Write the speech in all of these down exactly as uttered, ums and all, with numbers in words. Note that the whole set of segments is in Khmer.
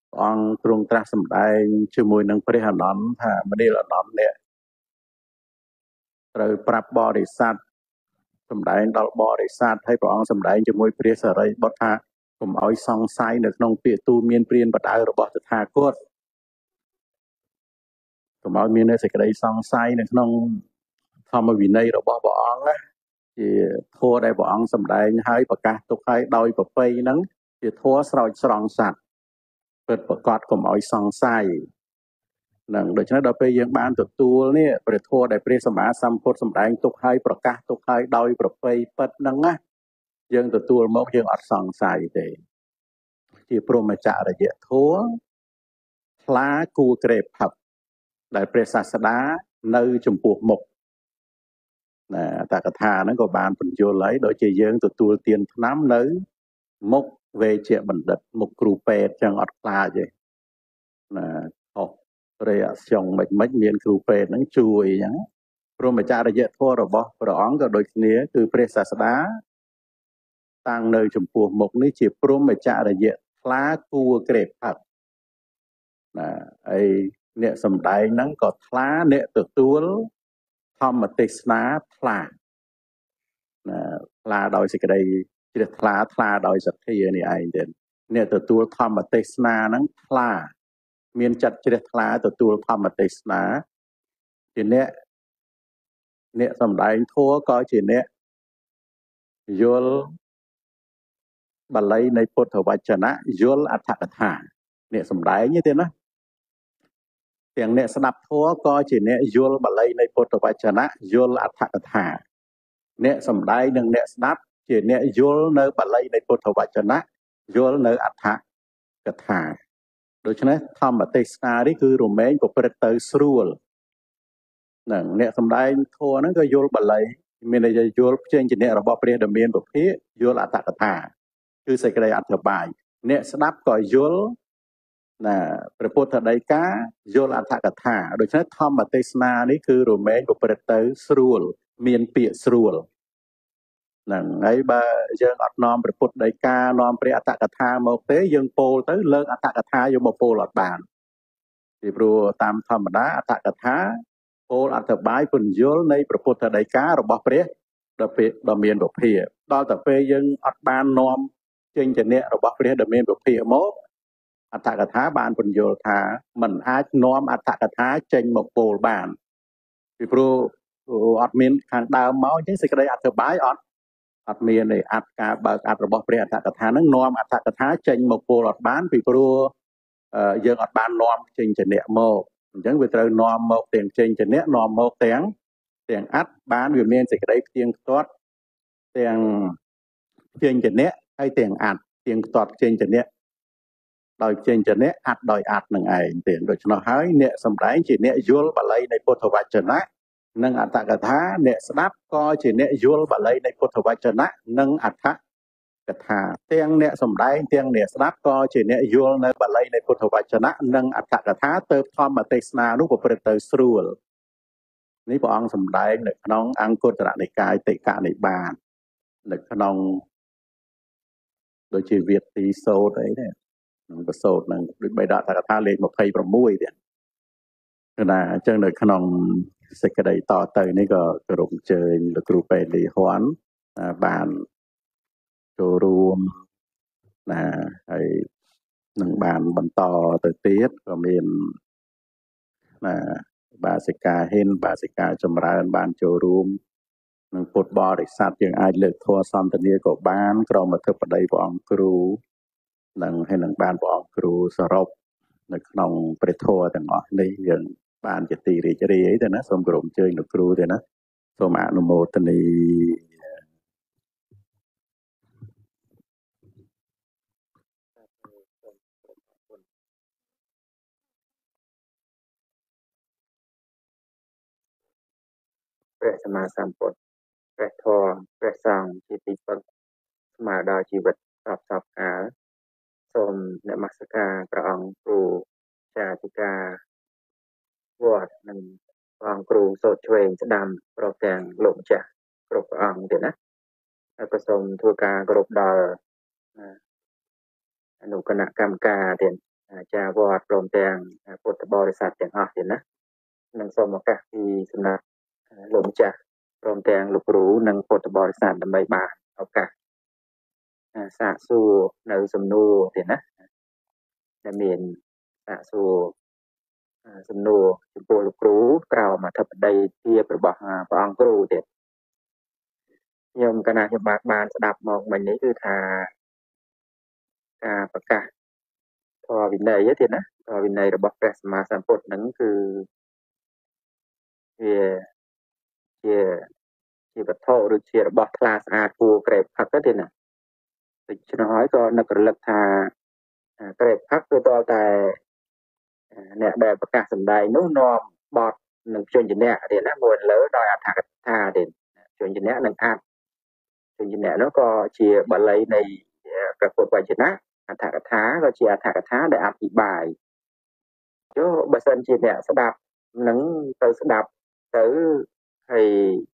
ông trung tra sầm đại chưa mùi nâng phải hà nón thà mà đi là nón nè rồi prap bò để sát sầm đại đào bò để sátให้พระองค์สำแดงจะมวยเปรียสอะไรบทธาผมเอาซองไซในขนมเปียตูเมียนเปลี่ยนบัดเอาระบอบจะทากดผมเอาเมียนในใส่กระไดซองไซในขนมทำมาวินัยระบอบพระองค์นะที่ทัวได้พระองค์สำแดงให้ประกาศตุกให้โดยประเพณีนั้นที่ทัวสลายสลองสัตว์เปิดประกาศผมเอาซองไซนั่งโดยฉะนั้นเราไปยังบ้านตัวตัวเนี่ยประทัวได้เปรียสมาสัมพทสำแดงตุกให้ประกาศตุกให้โดยประเพณีเปิดนั่งนะยังตัวตัวมกยังอัดซองไซเดที่พระมจารย์ทัวพลากูเกรบผับได้เปรียศาสดาในจุมพวกมกนะแต่กระทานั้นก็บานผลโยเลยโดยเฉยๆตัวตัวเตียนน้ำเลยมกเวเจบันดัดมกครูเปดจังอัดปลาเลยนะโอ้เรียชงไม่ไม่เมียนครูเปดนั้นช่วยอย่างพระมจารย์เยอะทั่วระบบพระองค์ก็โดยนี้คือเปรียศาสดาตั้งในจุมพวกมกนี้จีพระมจารย์เยอะพลากูเกรบผับนะไอเนี่ยสมัยนั้นก็พลาเนี่ยตัวตัวทำมาติสนาพลานะพลาโดยสิ่งใดที่พลาพลาโดยสักทีนี่ไอเด่นเนี่ยตัวตัวทำมาติสนานั้นพลาเมียนจัดจิตพลาตัวตัวทำมาติสนาทีเนี้ยเนี่ยสมัยทั่วก็ทีเนี้ยยลบาลีในพุทธวจนะยลอัตถกถาเนี่ยสมัยนี้เด่นนะเสียงเนี่ยสนับทั่วก็จีเนี่ยยุลบาลีในพุทธวจนะยุลอัตถกถาเนี่ยสมัยหนึ่งเนี่ยสนับจีเนี่ยยุลในบาลีในพุทธวจนะยุลในอัตถกถาโดยฉะนั้นธรรมเทศนาที่คือรูเมนกับประเตอร์สรูลนั่นเนี่ยสมัยทั่วนั้นก็ยุลบาลีมีในยุลเช่นจีเนี่ยเราบอกเปรียบเมียนแบบนี้ยุลอัตถกถาคือใส่กระดาษอธิบายเนี่ยสนับก็ยุลนะพระพุทธได้กาโยลอัตถกถาโดยเฉพาะธรรมเทศนานี้คือรูเมนกับประเตอร์สรูลเมียนเปียสรูลนั่นไอ้บ่ยังอัดนอมพระพุทธได้กานอมพระอัตถกถาโมกเตยังโปลเตเลิกอัตถกถายังโมโปลหลอดบานที่พระตามธรรมดาอัตถกถาโปลอัตถบายผลโยลในพระพุทธได้การบอกพระดเปดเมียนบอกเพียตอนแต่เปยังอัดบานนอมจึงจะเนี่ยเราบอกพระดเมียนบอกเพียโมอัตถกถาบานผลโยธามันอาจน้อมอัตถกถาเจงมาโปลบานพี่ครูอัดเมียนทางดาวเมาจึงสิ่งใดอัตถบายอัดอัดเมียนในอัดกาบอัดระบบเปรียอัตถกถานั้นน้อมอัตถกถาเจงมาโปลอัดบานพี่ครูยังอัดบานน้อมเจงจะเนี่ยโมจึงไปเจอน้อมโมเตียงเจงจะเนี่ยน้อมโมเตียงเตียงอัดบานวิเมียนสิ่งใดเตียงตอดเตียงเจงจะเนี่ยให้เตียงอัดเตียงตอดเจงจะเนี่ยโดยเจนจะเนี่ยอัดโดยอัดหนึ่งไอเตียนโดยเฉพาะให้เนี่ยสมัยจีเนี่ยยุลบาลีในพุทธวจนะนั่งอัตถกถาเนี่ยสนับก็จีเนี่ยยุลบาลีในพุทธวจนะนั่งอัตถกถาเตียงเนี่ยสมัยเตียงเนี่ยสนับก็จีเนี่ยยุลในบาลีในพุทธวจนะนั่งอัตถกถาเติมธรรมเทศนานุปปริตเตอร์สรูลนี่พระองค์สมัยเนี่ยน้องอังกุตระในกายติกะในบานเนี่ยน้องโดยชีวิตตีโซได้เนี่ยประสบนั่งด้วยใบดาตากระทาเลนมาเพย์ประมุยเดียขณะเจ้าในขนมเสกได้ต่อเตยนี่ก็กระดมเจยหรือกรูเปรีหวนบานโจรวมนะไอ้หนึ่งบานบรรต่อเตยเตี้ยก็มีนะบาสิกาเห็นบาสิกาจำราญบานโจรวมหนึ่งปุตบอริษัทยังไอเลือกทัวร์ซัมตันเนียก็บานกรองมาเทปได้บองครูหนังให้หนังบ้านบอกครูสรบในขนมเปรตโทแต่งอ่ะในอย่างบ้านจะตีรีจะรีแต่นะสมกรมเจอหนักครูแต่นะสมอนุโมทนีพระสมมาสัมพุทธพระทองพระสังจิติปัสมาดาชีวิตสอบสอบหาสมนมัสการพระองค์ครูชาติกาวอดนั่นพระองค์ครูโสดช่วยจะดำโปรแกรมหลงจากกรบองค์เดี๋ยวนะผสมทัวการกรบดออนุคณะกรรมการเดี๋ยวចាវត្តព្រមទាំងពុទ្ធបរិស័ទទាំងអស់ទៀតណានឹងសូមឱកាសពីសំណាក់លោកម្ចាស់ព្រមទាំងលោកគ្រូនិងពុទ្ធបរិស័ទដើម្បីបានឱកាសសាកសួរនៅសំណួរទៀតណាដែលមានសាកសួរសំណួរចំពោះលោកគ្រូក្រោមអធិបតីភាពរបស់ព្រះអង្គគ្រូទៀតខ្ញុំកណាខ្ញុំបានបានស្ដាប់មកមិញនេះគឺថាការប្រកាសធម៌វិន័យទៀតណាធម៌វិន័យរបស់ព្រះសម្មាសម្ពុទ្ធហ្នឹងគឺវាជាជាវត្ថុឬជារបស់ថ្លាស្អាតគួរក្រេបផឹកទេណាដូច្នោះហើយក៏នឹករលឹកថាក្រេបផឹកគឺតតែអ្នកដែលប្រកាសសម្ដែងនោះនាំបទនឹងជញ្ញៈទៀតណាមួយលើដោយអត្ថកថាទៀតជញ្ញៈនឹងអត្ថជញ្ញៈនោះក៏ជាបាលីនៃព្រះពុទ្ធវចនៈអត្ថកថាក៏ជាអត្ថកថាដែលអធិប្បាយចុះបើសិនជាអ្នកស្ដាប់នឹងទៅស្ដាប់ទៅហើយ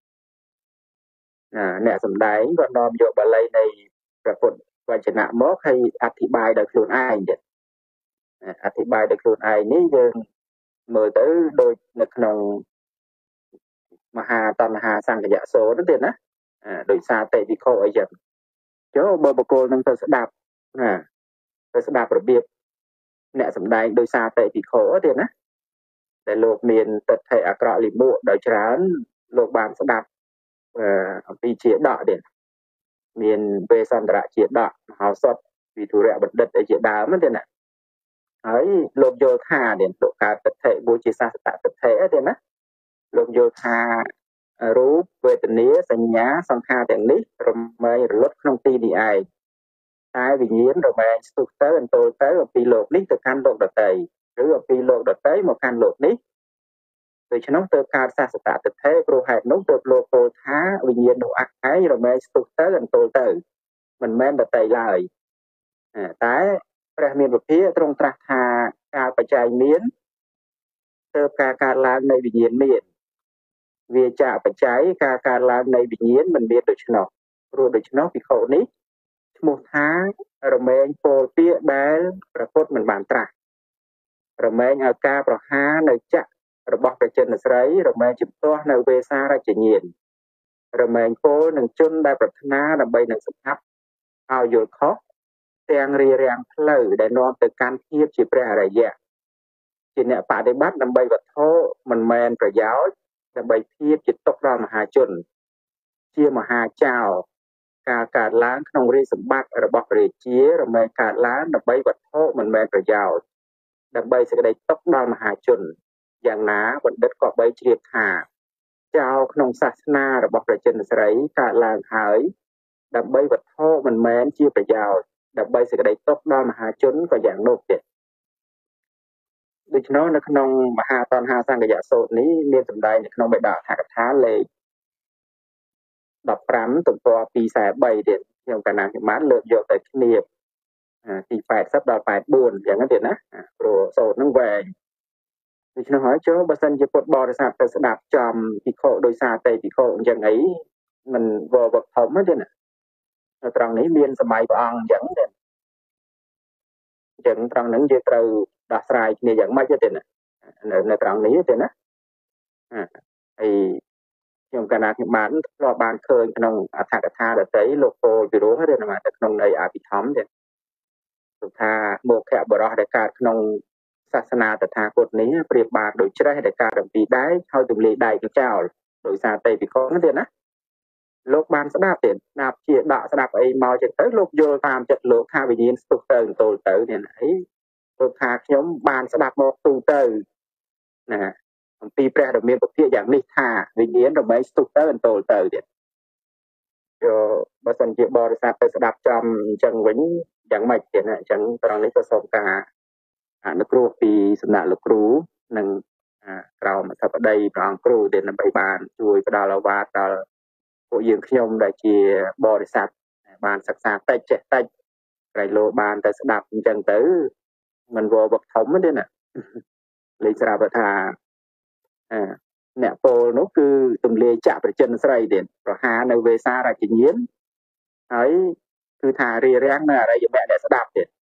អ្នកសម្ដែងក៏នាំយកបាលីនៃព្រះពុទ្ធវចនៈមកហើយអធិប្បាយដោយខ្លួនឯងទៀតអធិប្បាយដោយខ្លួនឯងនេះយើងមើលទៅដូចនៅក្នុងមហាតណ្ហាសង្កយសូត្រទៀតណាដោយសារតេវិខអីចឹងចុះបើបុគ្គលនឹងទៅស្ដាប់ណាទៅស្ដាប់របៀបអ្នកសម្ដែងដោយសារតេវិខទៀតណាដែលលោកមានទិដ្ឋិអាក្រក់លិមួកដោយច្រើនលោកបានស្ដាប់អំពីជាដកទៀតមានវេសន្តរជាដកមហោសថវិធុរៈបណ្ឌិតអីជាដើមទៀតណាហើយលោកយល់ថាទៀតលោកកើតទិដ្ឋិបុជាសាស្ត្រទិដ្ឋិទៀតណាលោកយល់ថារូបវេទនាសញ្ញាសង្ខារទាំងនេះរមែងរលត់ក្នុងទីនេះឯងតែវិញ្ញាណរមែងស្ទុះទៅអន្ទោលទៅអំពីលោកនេះទៅកាន់លោកដតីឬអំពីលោកដតីមកកាន់លោកនេះដូច្នោះទើបកើតសាស្ត្រទិដ្ឋិព្រោះហេតុនោះទើបលោកពោលថាវិញ្ញាណនោះឯងរមែងស្ទុះទៅអន្ទោលទៅមិនមែនដតីឡើយតែព្រះមានពភាទ្រង់ត្រាស់ថាការបច្ច័យមានទើបការកើតឡើងនៃវិញ្ញាណមានវាចាបច្ច័យការកើតឡើងនៃវិញ្ញាណមិនមានដូច្នោះព្រោះដូច្នោះភិក្ខុនេះឈ្មោះថារមែងពោលពាក្យដែលព្រះពុទ្ធមិនបានត្រាស់រមែងឲ្យការប្រហារនៅចក្ររបស់ព្រះចិនស្រីរមែងជំទាស់នៅវេសារជញាណរមែងពោលនឹងជនដែលប្រាថ្នាដើម្បីនឹងស្ថាប់ឲ្យយល់ខុសទាំងរារាំងផ្លូវដែលនាំទៅកាន់ភាពជាព្រះអរិយៈជាអ្នកបដិបត្តិដើម្បីវត្ថុមិនមែនប្រយោជន៍ដើម្បីភាពជាទុក្ខដល់មហាជនជាមហាចៅការកើតឡើងក្នុងរាជសម្បត្តិរបស់ព្រះរាជារមែងកើតឡើងដើម្បីវត្ថុមិនមែនប្រយោជន៍ដើម្បីសេចក្តីទុក្ខដល់មហាជនយ៉ាងណាបណ្ឌិតក៏បីជ្រាបថាចៅក្នុងសាសនារបស់ព្រះចិនស្រីកើតឡើងហើយដើម្បីវត្ថុមិនមែនជាប្រយោជន៍ដើម្បីសេចក្តីទុក្ខដល់មហាជនក៏យ៉ាងនោះទៀតដូច្នោះនៅក្នុងមហាតណ្ហាសង្កយសូត្រនេះមានសម្ដែងនៅក្នុងបេដកថាកថាលេខដប់ប្រាំទំព័រពីរសែបីទៀតខ្ញុំកណាខ្ញុំបានលើកយកទៅគ្នាបទីแปดសិបដល់แปดสิบbốnយ៉ាងហ្នឹងទៀតណាព្រោះសូត្រហ្នឹងវែងដូច្នោះហើយចូលបើសិនជាពុទ្ធបរិស័ទទៅស្ដាប់ចំភិក្ខុដោយសារតែភិក្ខុអញ្ចឹងអីមិនវល់វឹកធំទេណានៅត្រង់នេះមានសម័យព្រះអង្គអញ្ចឹងទេអញ្ចឹងត្រង់ហ្នឹងយើងត្រូវដោះស្រាយគ្នាយ៉ាងម៉េចទេណានៅនៅត្រង់នេះទេណាហើយខ្ញុំកណាខ្ញុំបានធ្លាប់បានឃើញក្នុងអត្ថកថាដតីលោកពោលពីរោះទេណានៅក្នុងន័យអភិធម្មទេគឺថាមុខៈបរោះដែលកើតក្នុងសាសនាតថាគតនេះប្រៀបបានដូចច្រេះដែលកើតអំពីដែកហើយទម្លាយដែកទៅចោលដោយសារតែពិខុហ្នឹងទៀតណាលោកបានស្ដាប់ទៀតស្ដាប់ជាដកស្ដាប់អីមកចឹងទៅលោកយល់តាមចិត្តលោកថាវិញ្ញាណស្ទុះទៅទោលទៅនេះអីលោកថាខ្ញុំបានស្ដាប់មកទូទៅណាអំពីព្រះរាមាពភាយ៉ាងនេះថាវិញ្ញាណរមែងស្ទុះទៅអន្ទោលទៅទៀតចូលបើសិនជាបរិស័ទទៅស្ដាប់ចំអញ្ចឹងវិញយ៉ាងម៉េចទៀតណាអញ្ចឹងត្រង់នេះក៏សូមការអនុគ្រោះពីសំណាក់លោកគ្រូនិងក្រមអធិបតីព្រះអង្គគ្រូដែលដើម្បីបានជួយផ្ដល់ឱវាទដល់ពួកយើងខ្ញុំដែលជាបរិស័ទបានសិក្សាតិចចេះតិចក្រៃលោបានទៅស្ដាប់អញ្ចឹងទៅមិនវល់វឹកធំទេណាលេខស្រាប់ថាអ្នកពោលនោះគឺទម្លាយចាក់ប្រចិនស្រីទៀតប្រហារនៅវេសារជញាណហើយគឺថារារាំងនៅអរិយមគ្គអ្នកស្ដាប់ទៀត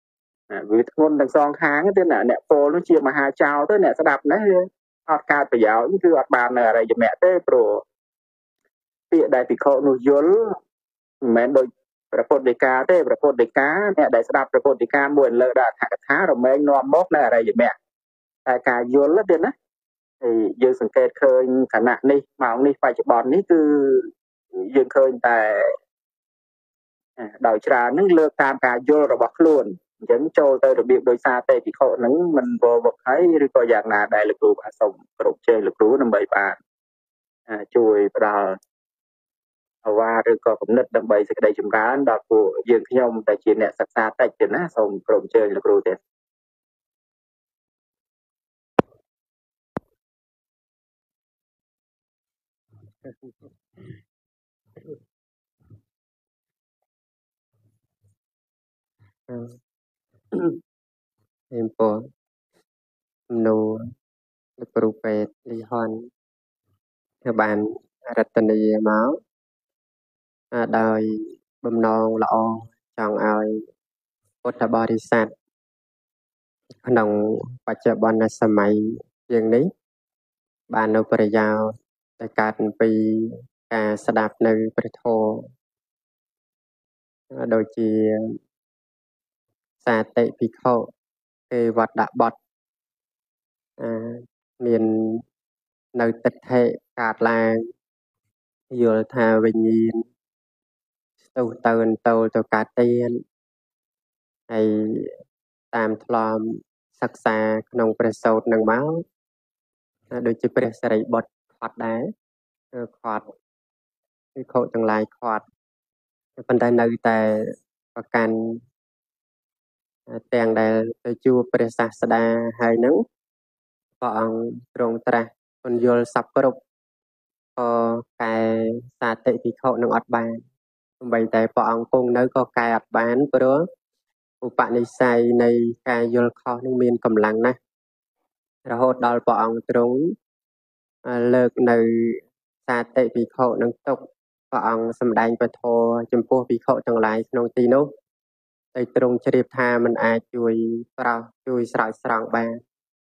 vì ngôn đằng song kháng thế là nè phô nó chia mà hai trao tới nè sẽ đạp đấy ọt cao bây giờ như cứ ọt bàn này là mẹ thế pro địa đại bị khổ nuôi dối mẹ đôiประพฤติกาเต้ประพฤติกาเนี่ยได้สดับประพฤติกามวยเลยได้ถักท้าเราไม่นอมมกนะอะไรอย่างเงี้ยแต่การโยนแล้วเดี๋ยวนะยืนสังเกตเคยขณะนี้มาองนี้ไฟจุบอลนี้คือยืนเคยแต่ดาวชรานึกเลือกตามการโยนระบบล้วนยังโจเตอร์ระเบียบโดยซาเต้ปีโคนึงมันโบบอกให้หรือก็อย่างนาได้หรือกูผสมกรุบเชยหรือกูนำใบบานช่วยปลาว่าหรือก็กำหนดดำใบสักใดจุ่มร้านดอกกูยืนขยมแต่จีนเนี่ยสักซาแต่จีนนะส่งกรมเชยหรือกูเต็มเอ็มโปโนลูกรูเปตลีฮอนบานรัตนีเมาส์โดยบำนองละอองจองเอาพุทธบริษัทขนมปัจจุบันสมัยอย่างนี้บานอุปริยาวในการปีการสดับในประโทโดยจีสาเตปิโคเกวัดดะบดมีนในติดเทกาดลางโยธาวิญญาณตูเตือนตูตัวกาเตียนให้ตามทลอมศึกษาขนมประสดหนังเมาโดยจีเปรสริบทขอดได้ขอดที่เขาจังไรขอดปันได้ในแต่ประกันแต่งได้โดยจูเปรสสดาให้นึงพออังตรงตราคนโยลสับกรุบพอกายสาติที่เขาหนังอัดบานใบแต่พออังคงนึกก็กายอัดบานเพราะอุปนิสัยในกายโยลเขาหนึ่งมีกำลังนะเราหดดอลพออังตรงเลิกในสาติที่เขาหนังตกพออังสำแดงไปโทจมพูที่เขาจังไรนองตีนุในตรงเฉลี่ยทามันอาจช่วยเราช่วยสลายสลางบาน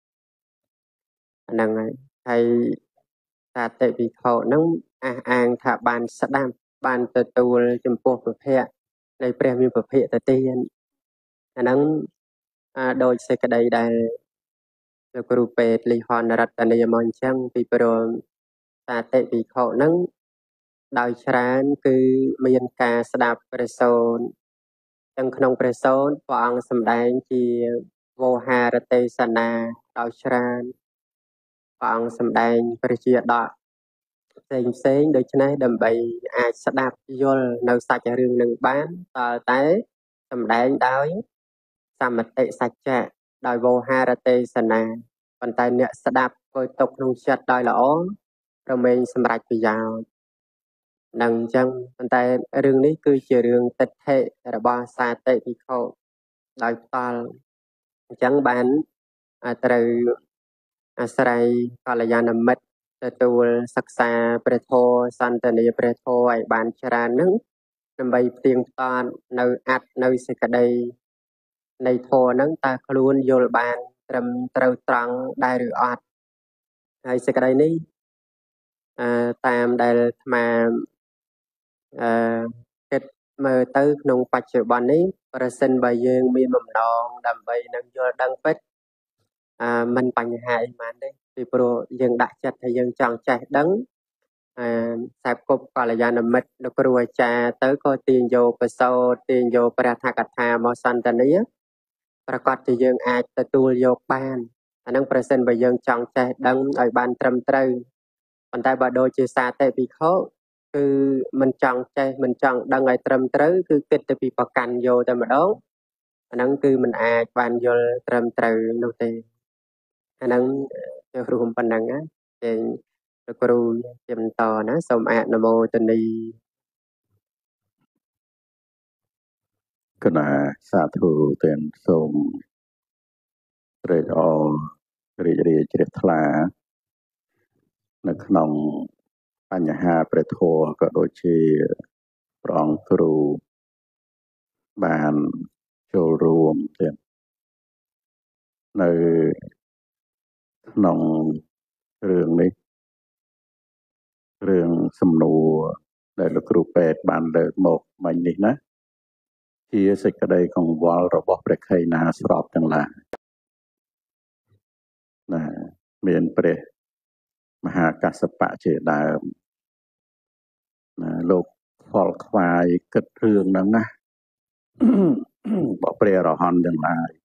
นั่งไงใช้สาติปีเขานั่งอ่างถ้าบานสะดามบานตัวตัวจมพูประเภทในเปรียบมีประเภทตะเตียนนั่งโดยเสกใดใดเรากรูเปตลีฮอนรัตเนียมอนช่างปีโปรสาติปีเขานั่งโดยชราญคือมีนกาสดับประโซนจังขนมประโซนฟองสำแดงจีโวหารเตสนาโดยชราญฟองสำแดงประเจียดอกเซ็งเซ็งโดยชนะดำใบอาจสดับยลในสัจเรื่องหนึ่งบ้านต่อแต่สำแดงโดยสามเตสัจจะโดยโวหารเตสนาปันไตเนี่ยสดับโดยตกลงชัดโดยละอ้อเราเมงสำหรับปียาวดังจังปันไตเรื่องนี้คือเรื่องติดเทระบาสาเตปิโคโดยตอนจังบ้านตรึอาศัยกัลยาณมิตรตัวศึกษาประโทสันตเนียประโทไอบานชรานึงนำไปเตียงตอนในอัดในสกได้ในโทนังตาคลุนโยลบานตรมตรตรังได้หรืออัดในสกได้นี้ตามได้มาเกิดเมื่อตื้อนงปัจจุบันนี้ประสิทธิ์ใบยืงมีมุมดองดำใบนังโยดังเป็ดมันปัญหาอีมันได้ปีโปรยังดักจัดให้ยังจังใจดังสายกบกัลยาณมิตรนักรัวจ่าเตอก็ตีนโยประโซตีนโยประทักษามอสันตเนียประกอบจะยังอาจตะตูโยบานอันนั้นประสิทธิ์ใบยังจังใจดังไอบานตรมตรึปันไตบาโดจิสาเตปีเขาคือมันจังใจมันจังดังไอตรมตรึคือเกิดแต่ปีประกันโยแต่มาดองอันนั้นคือมันอาจบานโยตรมตรึโนเตอันนั้นจะรวมปันนังนะเจงกรูเจมต่อนะสมอาณโมตนีគណៈសាធុទាំងសូមត្រេកអររីករាយជ្រះថ្លានៅក្នុងបញ្ហាព្រះធម៌ក៏ដូចជាព្រះអង្គគ្រូបានចូលរួមទៀតនៅក្នុងរឿងនេះរឿងសំណួរដែលលោកគ្រូពេទ្យបានលើកមកមិញនេះណាជាសេចក្តីកង្វល់របស់ព្រះខេណាស្របទាំងឡាយណាមានព្រះមហាកស្សបៈជាដើមណាលោកខ្វល់ខ្វាយគិតរឿងហ្នឹងណារបស់ព្រះអរហន្តទាំងឡាយ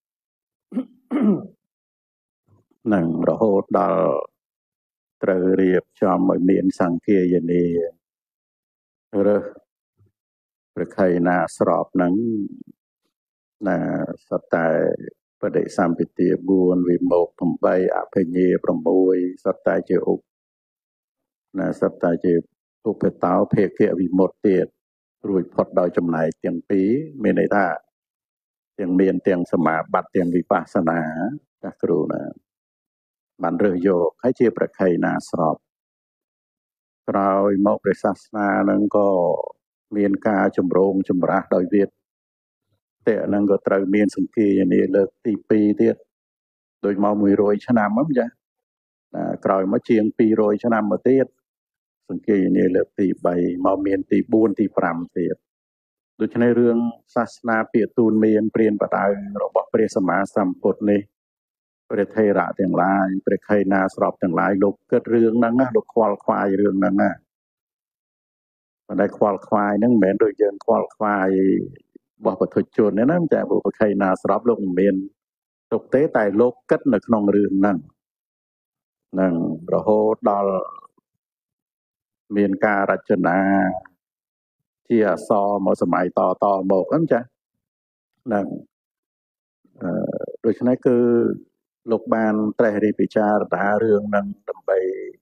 នឹងរហូតដល់ត្រូវរៀបចំឲ្យមានសង្ឃាយនារើសព្រះខេណាស្របហ្នឹងណាសត្វតែបដិសម្ពិទាបួនវិមោកeightអភិញ្ញេsixសត្វតែជាឧបណាសត្វតែជាឧបតោភេកវិមុតទៀតរួចផុតដោយចំណែកទាំងពីរមានន័យថាទាំងមានទាំងសមាបត្តិទាំងវិបស្សនាចាស់គ្រូណាបានរើសយកហើយជាព្រះខេណាស្របក្រោយមកព្រះសាសនានឹងក៏មានការចម្រូងចម្រាសដោយវាទតែហ្នឹងក៏ត្រូវមានសង្ឃាយនាលើកទីtwoទៀតដូចមកone hundredឆ្នាំហ្នឹងចាក្រោយមកជាងtwo hundredឆ្នាំមកទៀតសង្ឃាយនាលើកទីthreeមកមានទីfourទីfiveទៀតដូច្នេះរឿងសាសនាពាក្យទូនមានព្រានបដៅរបស់ព្រះសម្មាសម្ពុទ្ធនេះព្រះថេរៈទាំងឡាយព្រះខេណាស្របទាំងឡាយលោកគិតរឿងហ្នឹងណាលោកខ្វល់ខ្វាយរឿងហ្នឹងណាប៉ុន្តែខ្វល់ខ្វាយហ្នឹងមិនមែនដូចយើងខ្វល់ខ្វាយរបស់ពុទ្ធជនទេណាតែព្រះខេណាស្របលោកមិនមានទុកទេតែលោកគិតនៅក្នុងរឿងហ្នឹងនឹងរហូតដល់មានការរចនាជាអក្សរមកសម័យតតមកហ្នឹងចាហ្នឹងអឺដូច្នេះគឺលោកបានត្រេះរិះពិចារណារឿងហ្នឹងដើម្បី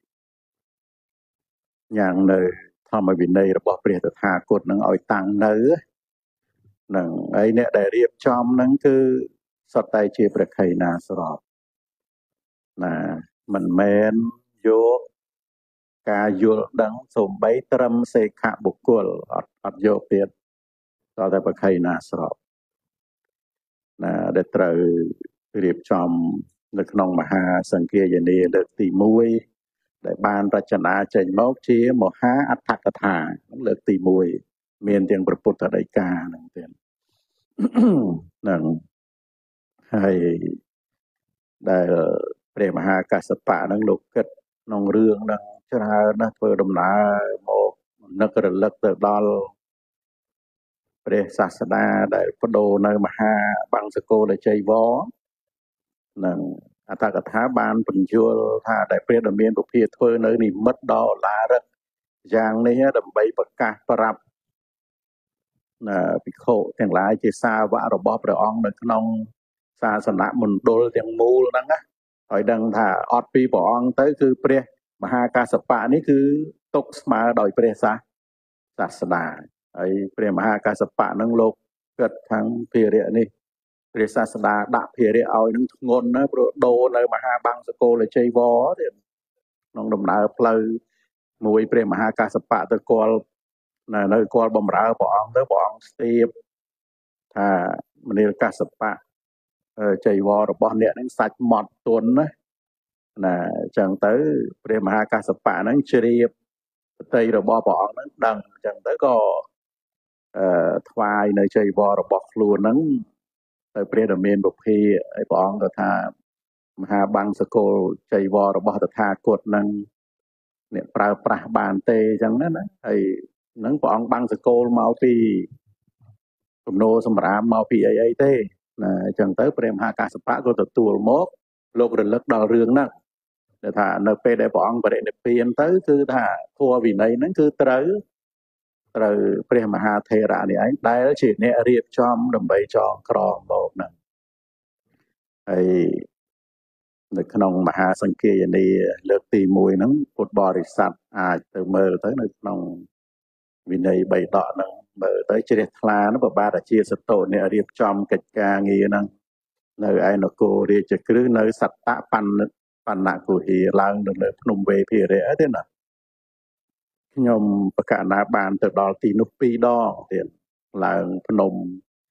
យ៉ាងនៅធម្មវិន័យរបស់ព្រះតថាគតនឹងឲ្យតាំងនៅហ្នឹងហើយអ្នកដែលរៀបចំហ្នឹងគឺសុទ្ធតែជាព្រះខេណាស្របណាមិនមែនយកការយល់ដឹងសំបីត្រឹមសេខបុគ្គលអត់អត់យកទៀតតតែព្រះខេណាស្របណាដែលត្រូវរៀបចំនៅក្នុងមហាសង្ឃាយនាលើកទីoneដែលបានរចនាចេញមកជាមហាអដ្ឋកថាលើកទីoneមានទាំងព្រះពុទ្ធដីកាហ្នឹងទៀតហ្នឹងហើយដែលព្រះមហាកស្សបៈហ្នឹងលោកគិតក្នុងរឿងហ្នឹងច្រើនណាស់ធ្វើដំណើរមកនឹករលឹកទៅដល់ព្រះសាស្តាដែលបដូរនៅមហាបង្សកលជ័យវរនឹងអត្តកថាបានបញ្យល់ថាដែលព្រះដ៏មានពុភាធ្វើនៅនិមិត្តដល់ឡារឹកយ៉ាងនេះដើម្បីប្រកាសប្រាប់ភិក្ខុទាំងឡាយជាសាវករបស់ព្រះអង្គនៅក្នុងសាសនមណ្ឌលទាំងមូលហ្នឹងណាឲ្យដឹងថាអត់ពីព្រះអង្គទៅគឺព្រះមហាកស្សបៈនេះគឺទុកស្មើដោយព្រះសាសាស្តាហើយព្រះមហាកស្សបៈហ្នឹងលោកគិតខាងភារៈនេះព្រះសាស្តាដាក់ភារៈឲ្យនឹងធ្ងន់ណាព្រោះដូរនៅមហាបង្សកលជ័យវរទៀតក្នុងដំណើរផ្លូវមួយព្រះមហាកស្សបៈទៅគាល់នៅនៅគាល់បំរើព្រះអង្គទៅព្រះអង្គស្ទាបថាមនាលកស្សបៈជ័យវររបស់អ្នកហ្នឹងសាច់ម៉ត់ទន់ណាណាអញ្ចឹងទៅព្រះមហាកស្សបៈហ្នឹងជ្រាបបតីរបស់ព្រះអង្គហ្នឹងដឹងអញ្ចឹងទៅក៏អឺថ្វាយនៅជ័យវររបស់ខ្លួនហ្នឹងទៅព្រះដ៏មានពុភាហើយព្រះអង្គក៏ថាមហាបង្សកលជ័យវររបស់តថាគតហ្នឹងអ្នកប្រើប្រាស់បានទេអញ្ចឹងណាណាហើយហ្នឹងព្រះអង្គបង្សកលមកពីគំនោសម្រាមមកពីអីអីទេណាអញ្ចឹងទៅព្រះមហាកស្សបៈក៏ទទួលមកលោករលឹកដល់រឿងហ្នឹងដែលថានៅពេលដែលព្រះអង្គបរិនិព្វានទៅគឺថាធម៌វិន័យហ្នឹងគឺត្រូវត្រូវព្រះមហាថេរៈនេះឯងដែលជាអ្នករៀបចំដើម្បីចងក្រងមកហ្នឹងហើយនៅក្នុងមហាសង្ឃាយនាលើកទីoneហ្នឹងពុទ្ធបរិស័ទអាចទៅមើលទៅនៅក្នុងវិន័យបីដកហ្នឹងមើលទៅជ្រះថ្លានោះប្របាទអាជាសតុអ្នករៀបចំកិច្ចការងារហ្នឹងនៅឯនគររាជក្រឹសនៅសត្តបណ្ឌបណ្ណគុហាឡើងនៅលើភ្នំវេភិរៈទេណាខ្ញុំបកណ្ណាបានទៅដល់ទីនោះពីរដងទៀតឡើងភ្នំ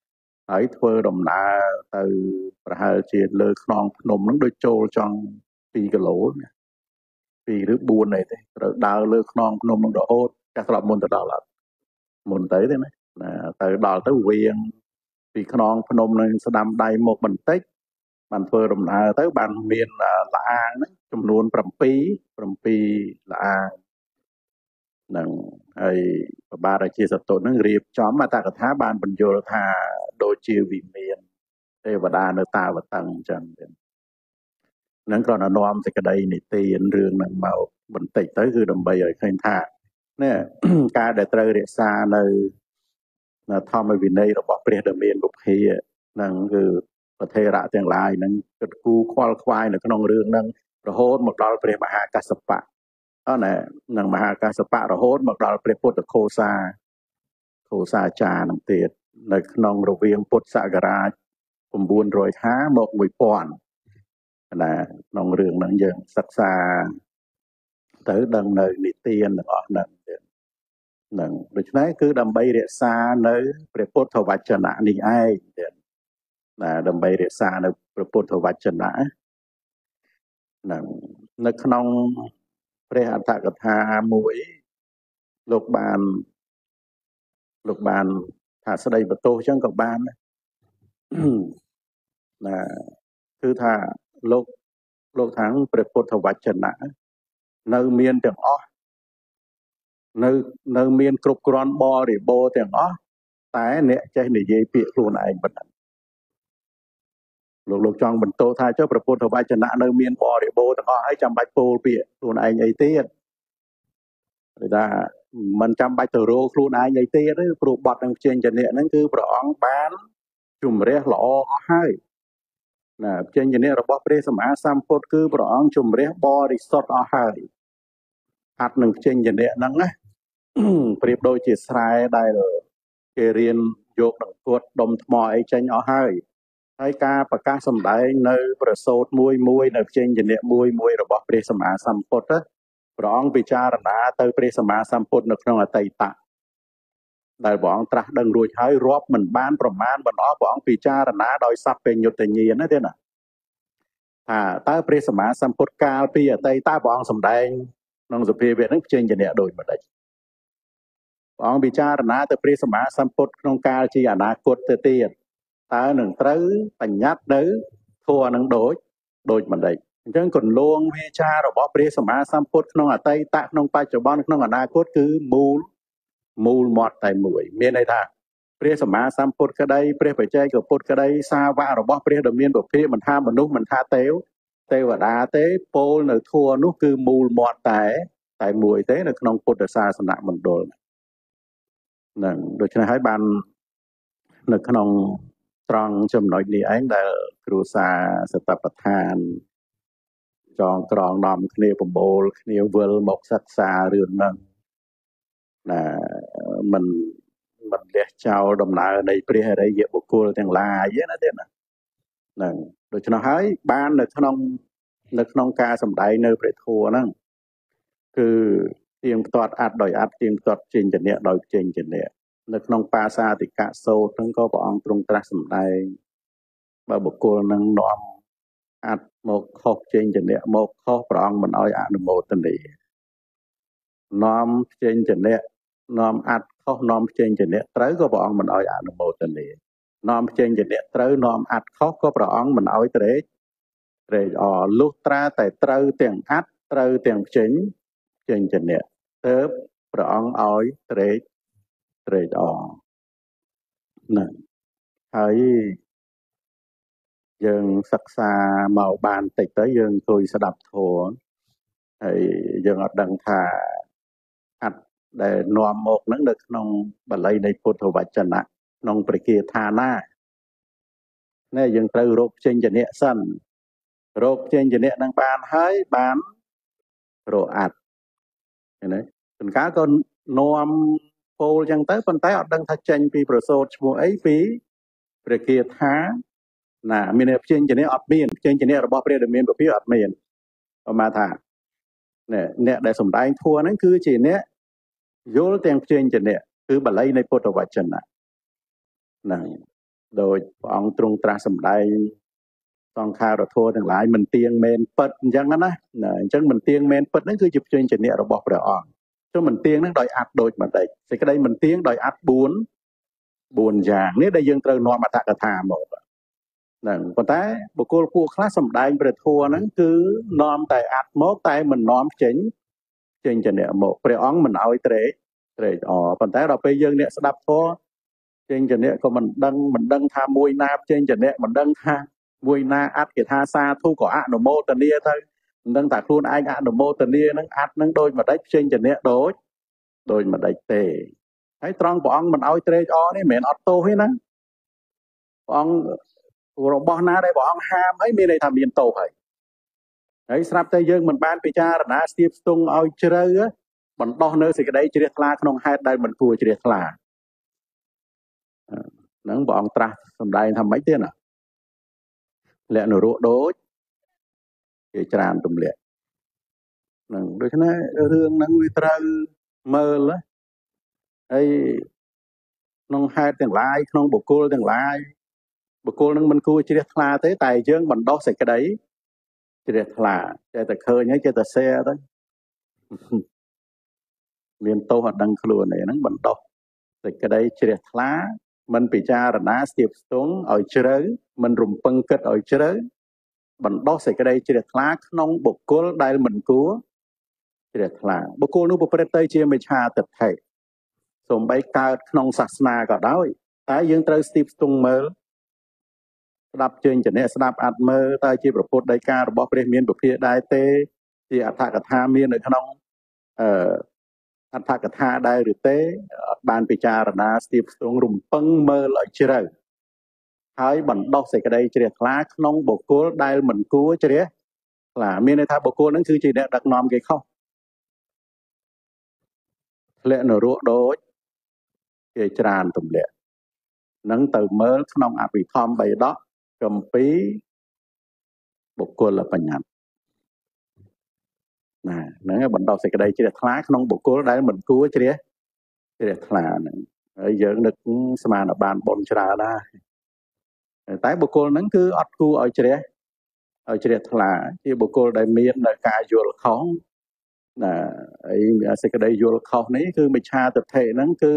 ហើយធ្វើដំណើរទៅប្រហែលជាលើខ្នងភ្នំហ្នឹងដូចចូលចង់ពីរគីឡូពីរឬបួនអីទេត្រូវដើរលើខ្នងភ្នំហ្នឹងរហូតតែស្រាប់មុនទៅដល់អត់មុនទៅទេណាទៅដល់ទៅវៀងពីខ្នងភ្នំនឹងស្ដាំដៃមកបន្តិចបានធ្វើដំណើរទៅបានមានលាអាងហ្នឹងចំនួន7 7លាអាងនឹងហើយប្របាទរាជាសតុហ្នឹងរៀបចំអត្តកថាបានបញ្យល់ថាដូចជាវិមានទេវតានៅតាវតឹងអញ្ចឹងហ្នឹងគ្រាន់តែនាំសេចក្តីនិទានរឿងហ្នឹងមកបន្តិចទៅគឺដើម្បីឲ្យឃើញថានេះការដែលត្រូវរក្សានៅធម្មវិន័យរបស់ព្រះដែលមានពុភេហ្នឹងគឺប្រធេរៈទាំងឡាយហ្នឹងគិតគូរខ្វល់ខ្វាយនៅក្នុងរឿងហ្នឹងរហូតមកដល់ព្រះមហាកស្សបៈអណែនឹងមហាកស្សបៈរហូតមកដល់ព្រះពុទ្ធឃោសាឃោសាចារ្យនឹងទៀតនៅក្នុងរវាងពុទ្ធសករាជ950មក1000ណាក្នុងរឿងហ្នឹងយើងសិក្សាទៅដឹងនៅនិទានទាំងអស់ហ្នឹងទៀតហ្នឹងដូច្នេះគឺដើម្បីរក្សានៅព្រះពុទ្ធវចនៈនេះឯងទៀតណាដើម្បីរក្សានៅព្រះពុទ្ធវចនៈហ្នឹងនៅក្នុងព្រះអត្ថកថាមួយលោកបានលោកបានថាស្ដីបន្ទោសអញ្ចឹងក៏បានណាគឺថាលោកលោកថាព្រះពុទ្ធវចនៈនៅមានទាំងអស់នៅនៅមានគ្រប់គ្រាន់បរិបូរណ៍ទាំងអស់តែអ្នកចេះនិយាយពាក្យខ្លួនឯងប៉ុណ្ណឹងលោកលោកចង់បន្ទោសថាចុះព្រះពុទ្ធវចនៈនៅមានបរិបូរណ៍ទាំងអស់ហើយចាំបាច់ពោលពាក្យខ្លួនឯងអីទៀតគឺថាមិនចាំបាច់ទៅរកខ្លួនឯងអីទៀតទេព្រោះបទនឹងព្យញ្ជនៈហ្នឹងគឺព្រះអង្គបានជំរះល្អអស់ហើយណាព្យញ្ជនៈរបស់ព្រះសម្មាសម្ពុទ្ធគឺព្រះអង្គជំរះបរិសុទ្ធអស់ហើយអត់នឹងព្យញ្ជនៈហ្នឹងណាប្រៀបដូចជាស្រែដែលគេរៀនយកដង្កួតដុំថ្មអីចេញអស់ហើយហើយការប្រកាសសម្ដែងនៅប្រសូតមួយមួយនៅព្យញ្ជនៈមួយមួយរបស់ព្រះសម្មាសម្ពុទ្ធព្រះអង្គពិចារណាទៅព្រះសម្មាសម្ពុទ្ធនៅក្នុងអតីតៈដែលព្រះអង្គត្រាស់ដឹងរួចហើយរាប់មិនបានប្រមាណមិនអស់ព្រះអង្គពិចារណាដោយសព្វញ្ញុត្តញ្ញាណណាទេណាថាតើព្រះសម្មាសម្ពុទ្ធកាលពីអតីតៈព្រះអង្គសម្ដែងក្នុងសភាវៈហ្នឹងព្យញ្ជនៈដូចម្ដេចព្រះអង្គពិចារណាទៅព្រះសម្មាសម្ពុទ្ធក្នុងកាលជាអនាគតទៅទៀតតើនឹងត្រូវបញ្ញត្តិនៅធម៌នឹងដូចដូចម្ដេចអញ្ចឹងគន្លងវាចារបស់ព្រះសម្មាសម្ពុទ្ធក្នុងអតីតក្នុងបច្ចុប្បន្នក្នុងអនាគតគឺមូលមូលមាត់តែមួយមានន័យថាព្រះសម្មាសម្ពុទ្ធក្តីព្រះបច្ចេកពុទ្ធក្តីសាវករបស់ព្រះដ៏មានពភៈមិនថាមនុស្សមិនថាទេវទេវតាទេពោលនៅធម៌នោះគឺមូលមាត់តែតែមួយទេនៅក្នុងពុទ្ធសាសនមណ្ឌលហ្នឹងដូច្នេះហើយបាននៅក្នុងត្រង់ចំណុចនេះឯងដែលគ្រូសាសតបដ្ឋានចងក្រងនាំគ្នាប្រមូលគ្នាវិលមកសិក្សារឿងហ្នឹងណាមិនមិនលះចោលដំណើរនៃព្រះអរិយបុគ្គលទាំងឡាយណាទេណាហ្នឹងដូច្នោះហើយបាននៅក្នុងនៅក្នុងការសម្ដែងនៅព្រះធម៌ហ្នឹងគឺទៀងទាត់អត្តដោយអត្តទៀងទាត់ចេញចនៈដោយចេញចនៈនៅក្នុងបាសាតិកៈសូត្រហ្នឹងក៏ព្រះអង្គទ្រង់ត្រាស់សម្ដែងបើបុគ្គលនឹងនាំអត្តមកខុសចេញចនៈមកខុសព្រះអង្គមិនអោយអនុមោទនានាំចេញចនៈនាំអត្តខុសនាំចេញចនៈត្រូវក៏ព្រះអង្គមិនអោយអនុមោទនានាំចេញចនៈត្រូវនាំអត្តខុសក៏ព្រះអង្គមិនអោយត្រេកត្រេកអរលុះត្រាតែត្រូវទាំងអត្តត្រូវទាំងចេញចេញចនៈទើបព្រះអង្គអោយត្រេកត្រេកអរណាហើយយើងសិក្សាមកបានតិចទៅយើងអង្គុយស្ដាប់ធម៌ហើយយើងអត់ដឹងថាអត្តដែលនាំមកហ្នឹងនៅក្នុងបាលីនៃពុទ្ធវចនៈក្នុងព្រះគាថាណាណែយើងត្រូវរកចេញចនៈសិនរកចេញចនៈនឹងបានហើយបានរកអត្តឃើញទេចង្កាក៏នាំពោលចឹងទៅប៉ុន្តែអត់ដឹងថាចេញពីប្រសូតឈ្មោះអីពីព្រះគាថាណាមានព្យញ្ជនៈអត់មានព្យញ្ជនៈរបស់ព្រះដែលមានពភាអត់មានប្រមាថាអ្នកដែលសម្ដែងធัวហ្នឹងគឺជាអ្នកយល់ទាំងព្យញ្ជនៈគឺបាលីនៃពុទ្ធវចនៈហ្នឹងដោយព្រះអង្គទ្រង់ត្រាស់សម្ដែងសង្ខារធម៌ទាំងឡាយមិនទៀងមែនពិតអញ្ចឹងណាអញ្ចឹងមិនទៀងមែនពិតហ្នឹងគឺជាព្យញ្ជនៈរបស់ព្រះអង្គចុះមិនទៀងហ្នឹងដោយអត្តដូចម្ដេចសេចក្តីមិនទៀងដោយអត្តបួនបួនយ៉ាងនេះដែលយើងត្រូវនាំអត្ថកថាមកហ្នឹងប៉ុន្តែបុគ្គលពួកខ្លះសម្ដែងព្រះធម៌ហ្នឹងគឺនាំតែអត្តមកតែមិននាំចេញចេញចនៈមកព្រះអង្គមិនអោយត្រេកត្រេកអរប៉ុន្តែដល់ពេលយើងអ្នកស្ដាប់ធម៌ចេញចនៈក៏មិនដឹងមិនដឹងថាមួយណាចេញចនៈមិនដឹងថាមួយណាអត្តគេថាសាធុក៏អនុមោទនាទៅមិនដឹងថាខ្លួនឯងអនុមោទនាហ្នឹងអត្តហ្នឹងដូចម្ដេចចេញចនៈដូចដូចម្ដេចទេហើយត្រង់ព្រះអង្គមិនអោយត្រេកអរនេះមិនមែនអត់ទោសទេណាព្រះអង្គរបស់ណាដែលព្រះអង្គហាមហើយមានន័យថាមានទោសហើយហើយស្រាប់តែយើងមិនបានពិចារណាស្ទាបស្ទង់ឲ្យជ្រៅបណ្ដោះនៅសេចក្តីជ្រះថ្លាក្នុងហេតុដែលមិនគួរជ្រះថ្លាហ្នឹងព្រះអង្គត្រាស់សម្ដែងថាម៉េចទេណាលក្ខនរកដូចជាច្រើនទម្លាក់ហ្នឹងដូច្នេះរឿងហ្នឹងវាត្រូវមើលហើយក្នុងហេតុទាំងឡាយក្នុងបុគ្គលទាំងឡាយបុគ្គលនឹងមិនគួរជ្រះថ្លាទេតែយើងបណ្ដោះសេចក្តីជ្រះថ្លាចេះតែឃើញហើយចេះតែសេទៅមានទោសអត់ដឹងខ្លួនទេហ្នឹងបណ្ដោះសេចក្តីជ្រះថ្លាមិនពិចារណាស្ទាបស្ទង់ឲ្យជ្រៅមិនរំពឹងគិតឲ្យជ្រៅបណ្ដោះសេចក្តីជ្រះថ្លាក្នុងបុគ្គលដែលមិនគួរជ្រះថ្លាបុគ្គលនោះប្រព្រឹត្តទៅជាមិច្ឆាទិដ្ឋិសូម្បីកើតក្នុងសាសនាក៏ដោយតែយើងត្រូវស្ទាបស្ទង់មើលស្ដាប់ជើញចនៈស្ដាប់អត់មើលតើជាប្រពុតដីការបស់ព្រះមានពភាដែរទេជាអត្ថកថាមាននៅក្នុងអឺអត្ថកថាដែរឬទេអត់បានពិចារណាស្ទាបស្ទង់រំពឹងមើលឲ្យជ្រៅហើយបណ្ដោះសេចក្តីជ្រះថ្លាក្នុងបុគ្គលដែលមិនគួរជ្រះថ្លាមានន័យថាបុគ្គលហ្នឹងគឺជាអ្នកដឹកនាំគេខុសធ្លាក់នរកដូចជាច្រើនទម្លាក់នឹងទៅមើលក្នុងអភិធម្មបៃដកគម្ពីរបុគ្គលបញ្ញត្តិណាហ្នឹងបណ្ដោះសេចក្តីជ្រះថ្លាក្នុងបុគ្គលដែលមិនគួរជ្រះជ្រះថ្លាហ្នឹងហើយយើងនឹកស្មានបានបុណ្យច្រើនណាស់តែបុគ្គលហ្នឹងគឺអត់គួរឲ្យជ្រះឲ្យជ្រះថ្លាជាបុគ្គលដែលមាននៅការយល់ខុសណាហើយសេចក្តីយល់ខុសនេះគឺមិច្ឆាទិដ្ឋិហ្នឹងគឺ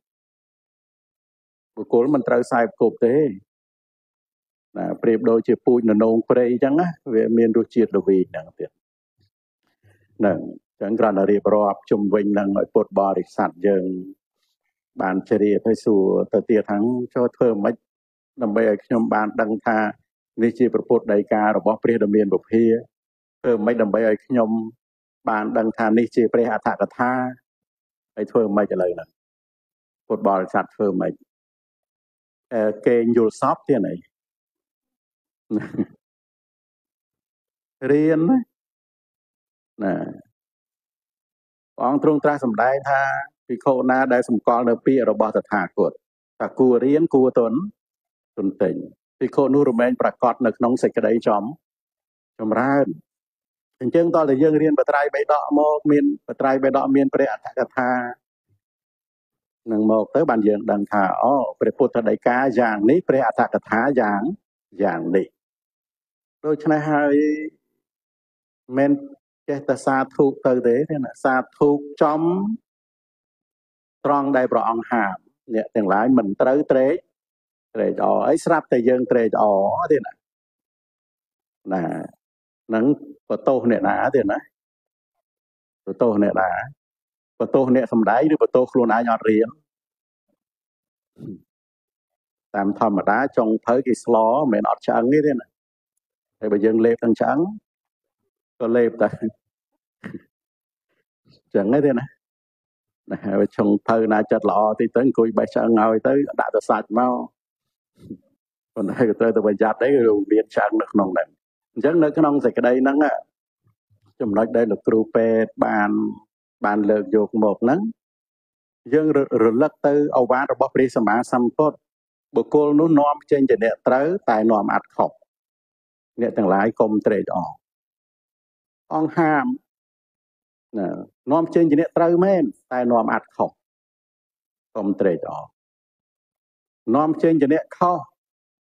បុគ្គលមិនត្រូវខ្សែគប់ទេណាប្រៀបដូចជាពូជននងព្រៃអញ្ចឹងណាវាមានរសជាតិល្វីងហ្នឹងទៀតហ្នឹងអញ្ចឹងគ្រាន់តែរៀបរាប់ជុំវិញហ្នឹងឲ្យពុទ្ធបរិស័ទយើងបានជ្រាបហើយសួរទៅទៀតថាចូលធ្វើមិនដើម្បីឲ្យខ្ញុំបានដឹងថានេះជាប្រពុតដីការបស់ព្រះដ៏មានពភាធ្វើមិនដើម្បីឲ្យខ្ញុំបានដឹងថានេះជាព្រះអត្ថកថាហើយធ្វើមិនឥឡូវហ្នឹងពុទ្ធបរិស័ទធ្វើមិនអឺគេយល់សពទៀតអីរៀនណាព្រះអង្គទ្រង់ត្រាស់សម្ដែងថាភិក្ខុណាដែលសម្គាល់នៅពាក្យរបស់តថាគតថាគួររៀនគួរទន់ទន្ទិញភិក្ខុនោះរមែងប្រកាសនៅក្នុងសេចក្តីចំចម្រើនអញ្ចឹងតើតើយើងរៀនបត្រៃបៃដកមកមានបត្រៃបៃដកមានព្រះអត្ថកថានឹងមកទៅបានយើងដឹងថាអូព្រះពុទ្ធដីកាយ៉ាងនេះព្រះអត្ថកថាយ៉ាងយ៉ាងនេះដូច្នេះហើយមិនចេះតែសាធុទៅទេណាសាធុចំត្រង់ដែលព្រះអង្គហាមអ្នកទាំងឡាយមិនត្រូវត្រេកត្រេកអរអីស្រាប់តែយើងត្រេកអរទេណាណានឹងបន្ទោសអ្នកណាទេណាបន្ទោសអ្នកណាបន្ទោសអ្នកសំដែងឬបន្ទោសខ្លួនឯងអត់រៀនតាមធម្មតាចុងភៅគេស្លមិនមែនអត់ឆ្អឹងទេណាតែបើយើងលេបទាំងឆ្អឹងក៏លេបតែចឹងទេណាណាហើយចុងភៅណាចិត្តល្អតិចទៅអង្គុយបេះឆ្អឹងឲ្យទៅដាក់ទៅសាច់មកប៉ុន្តែក៏ត្រូវទៅប្រយ័ត្នដែរគឺមានឆ្អឹងនៅក្នុងហ្នឹងអញ្ចឹងនៅក្នុងសេចក្តីហ្នឹងចំណុចដែលលោកគ្រូពេទ្យបានបានលើកយកមកហ្នឹងយើងរលឹកទៅឱវាទរបស់ព្រះសម្មាសម្ពុទ្ធបុគ្គលនោះនាំចេញជាអ្នកត្រូវតែនាំអត់ខុសអ្នកទាំងឡាយកុំត្រេកអរអង្គហាមណានាំចេញជាអ្នកត្រូវមែនតែនាំអត់ខុសកុំត្រេកអរនាំចេញជាអ្នកខុស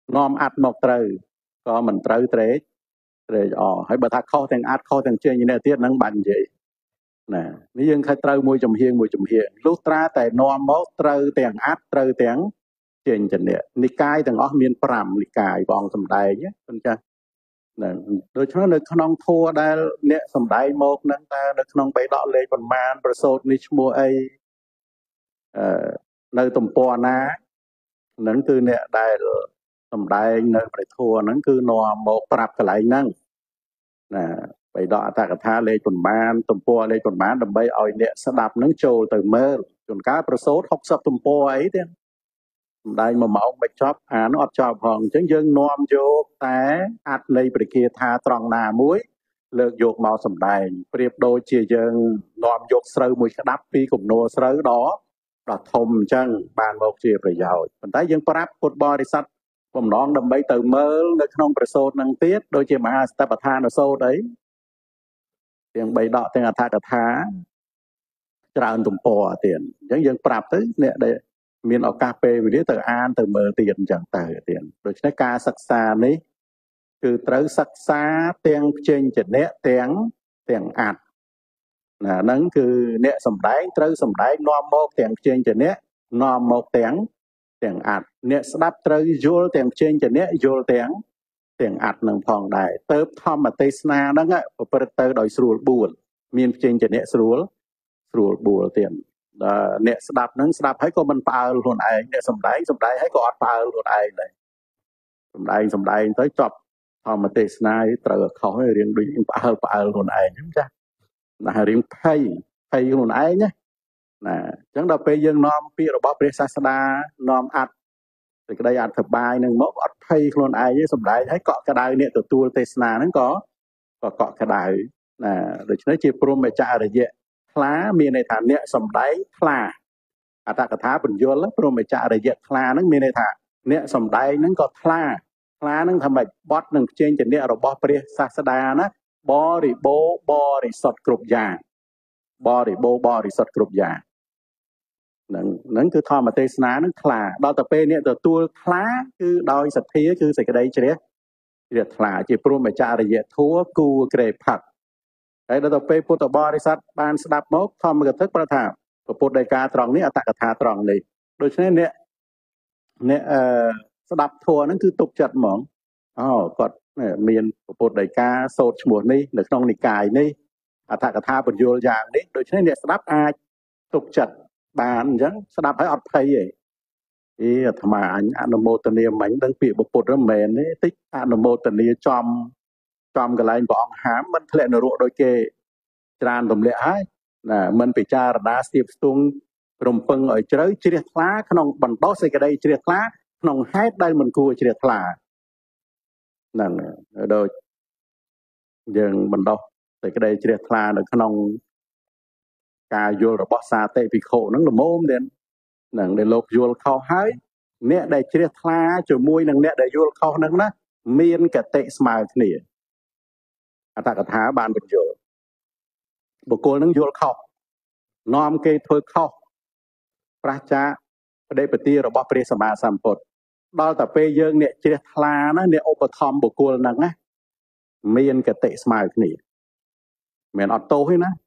នាំអាត់មកត្រូវក៏មិនត្រូវត្រេកត្រេកអរហើយបើថាខុសទាំងអាត់ខុសទាំងចេញនេះទៀតហ្នឹងបាននិយាយណានេះយើងខិតត្រូវមួយចំហៀងមួយចំហៀងលុះត្រាតែនាំមកត្រូវទាំងអាត់ត្រូវទាំងចេញចនិកនិកាយទាំងអស់មានប្រាំនិកាយបងសំដែងប៉ុន្តែណាដូច្នេះនៅក្នុងធัวដែលអ្នកសំដែងមកហ្នឹងតើនៅក្នុងបេដកលេខប៉ុន្មានប្រសូតនេះឈ្មោះអីអឺនៅទំព័រណាហ្នឹងគឺអ្នកដែលសំដែងនៅព្រះធัวហ្នឹងគឺនាំមកប្រាប់កន្លែងហ្នឹងណាបេដកអត្ថកថាលេខប៉ុន្មានទំព័រលេខប៉ុន្មានដើម្បីឲ្យអ្នកស្ដាប់ហ្នឹងចូលទៅមើលជួនកាលប្រសូតហុកសិបទំព័រអីទេសំដែងមួយម៉ោងមិនចប់អានោះអត់ចប់ផងអញ្ចឹងយើងនាំយកតែអត្ថន័យព្រះគាថាត្រង់ណាមួយលើកយកមកសំដែងប្រៀបដូចជាយើងនាំយកស្រូវមួយក្តាប់ពីគំនរស្រូវដល់ដល់ធំអញ្ចឹងបានមកជាប្រយោជន៍ប៉ុន្តែយើងប្រាប់ពុទ្ធបរិស័ទបំណងដើម្បីទៅមើលនៅក្នុងប្រសូតនឹងទៀតដូចជាមហាសតិប្បដ្ឋានសូត្រអីទាំងបីដកទាំងអត្ថកថាច្រើនទំព័រទៀតអញ្ចឹងយើងប្រាប់ទៅអ្នកដែលមានឱកាសពេលវេលាទៅអានទៅមើលទៀតអញ្ចឹងទៅទៀតដូច្នេះការសិក្សានេះគឺត្រូវសិក្សាទាំងផ្ចេញចនៈទាំងទាំងអត្ថណាហ្នឹងគឺអ្នកសំដែងត្រូវសំដែងនាំមកទាំងផ្ចេញចនៈនាំមកទាំងទាំងអត្ថអ្នកស្ដាប់ត្រូវយល់ទាំងផ្ចេញចនៈយល់ទាំងទាំងអត្ថនឹងផងដែរទៅធម្មទេសនាហ្នឹងប្រព្រឹត្តទៅដោយស្រួលបួលមានផ្ចេញចនៈស្រួលស្រួលបួលទៀតដល់អ្នកស្ដាប់ហ្នឹងស្ដាប់ហើយក៏មិនផ្អើលខ្លួនឯងអ្នកសំដែងសំដែងហើយក៏អត់ផ្អើលខ្លួនឯងដែរសំដែងសំដែងទៅចប់ធម្មទេសនាត្រូវខុសហើយរៀងដូចផ្អើលផ្អើលខ្លួនឯងអញ្ចឹងចាណារៀងភ័យភ័យខ្លួនឯងណាណាអញ្ចឹងដល់ពេលយើងនាំពាក្យរបស់ព្រះសាស្តានាំអត្ថសេចក្តីអធិប្បាយនឹងមកអត់ភ័យខ្លួនឯងទេសំដែងហើយកក់ក្ដៅអ្នកទទួលទេសនាហ្នឹងក៏ក៏កក់ក្ដៅណាដូច្នេះជាព្រមចរិយៈខ្លាមានន័យថាអ្នកសំដែងខ្លាអត្ថកថាបញ្យលព្រមចរិយៈខ្លាហ្នឹងមានន័យថាអ្នកសំដែងហ្នឹងក៏ខ្លាខ្លាហ្នឹងថាម៉េចបត់នឹងផ្ចេញចនិករបស់ព្រះសាស្តាណាបរិបូរបរិសុទ្ធគ្រប់យ៉ាងបរិបូរបរិសុទ្ធគ្រប់យ៉ាងហ្នឹងហ្នឹងគឺធម្មទេសនាហ្នឹងខ្លាដល់ទៅពេលអ្នកទទួលខ្លាគឺដោយសទ្ធាគឺសេចក្តីជ្រះជ្រះថ្លាជាព្រមចរិយៈធัวគូក្រេផឹកហើយដល់ទៅពេលពុទ្ធបរិស័ទបានស្ដាប់មកធម្មកថាប្រថាពុទ្ធដីកាត្រង់នេះអត្តកថាត្រង់នេះដូច្នេះអ្នកអ្នកអឺស្ដាប់ធัวហ្នឹងគឺទុកចិត្តហ្មងអូគាត់មានពុទ្ធដីកាសូត្រឈ្មោះនេះនៅក្នុងនិកាយនេះអត្ថកថាបញ្យលយ៉ាងនេះដូច្នេះអ្នកស្ដាប់អាចទុកចិត្តបានអញ្ចឹងស្ដាប់ហើយអត់ភ័យទេអីអាត្មាអញអនុមោទនាមិញដឹងពាក្យពុទ្ធហ្នឹងមិនមែនទេតិចអនុមោទនាចំចំកន្លែងព្រះអង្គហាមមិនធ្លាក់នរកដូចគេច្រើនទម្លាក់ហើយណាមិនពិចារណាស្ទាបស្ទង់រំពឹងឲ្យជ្រៅជ្រះថ្លាក្នុងបណ្ដោះសេចក្តីជ្រះថ្លាក្នុងហេតុដែលមិនគួរជ្រះថ្លាហ្នឹងដូចយើងបណ្ដោះសេចក្តីជ្រះថ្លានៅក្នុងការយល់របស់សាតិភិក្ខុហ្នឹងល្មមទៀតហ្នឹងដែលលោកយល់ខុសហើយអ្នកដែលជ្រះថ្លាជាមួយនឹងអ្នកដែលយល់ខុសហ្នឹងណាមានកតិស្មើគ្នាអត្ថកថាបានបញ្យល់បុគ្គលហ្នឹងយល់ខុសនាំគេធ្វើខុសប្រឆាបដិបទារបស់ព្រះសម្មាសម្ពុទ្ធដល់តែពេលយើងអ្នកជ្រះថ្លាណាអ្នកឧបត្ថម្ភបុគ្គលហ្នឹងណាមានកតិស្មើគ្នាមិនអត់ទោសទេណា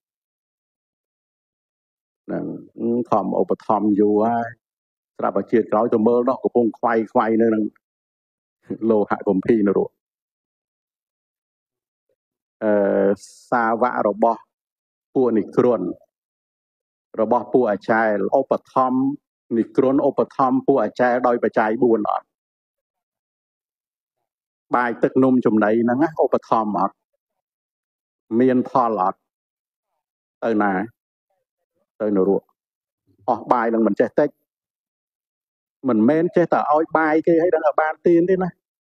ហ្នឹងខំឧបត្ថម្ភយូរហើយស្រាប់តែជាតិក្រោយទៅមើលនោះកំពុងខ្វាយខ្វាយនៅនឹងលោហៈគម្ភីនរកអឺសាវករបស់ពួកនិក្រន់របស់ពួកអាចារ្យឧបត្ថម្ភនិក្រន់ឧបត្ថម្ភពួកអាចារ្យដោយបច្ច័យបួនអត់បាយទឹកនំចំណីហ្នឹងណាឧបត្ថម្ភអត់មានផលអត់ទៅណាទៅនរកអស់បាយនឹងមិនចេះតិចមិនមែនចេះតែឲ្យបាយគេឲ្យដឹងឲ្យបានទៀនទេណា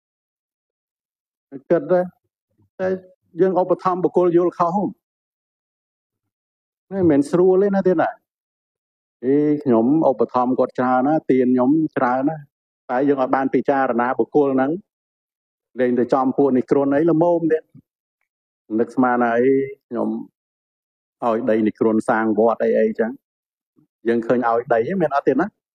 គិតទៅតែយើងឧបត្ថម្ភបុគ្គលយល់ខុសមិនមែនស្រួលទេណាទៀតណាអេខ្ញុំឧបត្ថម្ភគាត់ច្រើនណាទៀនខ្ញុំច្រើនណាតែយើងអត់បានពិចារណាបុគ្គលហ្នឹងលេងទៅចំពួកនេះគ្រុនអីល្មមទៀតនឹកស្មានអីខ្ញុំឲ្យដីនេះគ្រុនសាងវត្តអីអីចឹងយើងឃើញឲ្យដីហ្នឹងមានអត់ទៀតណា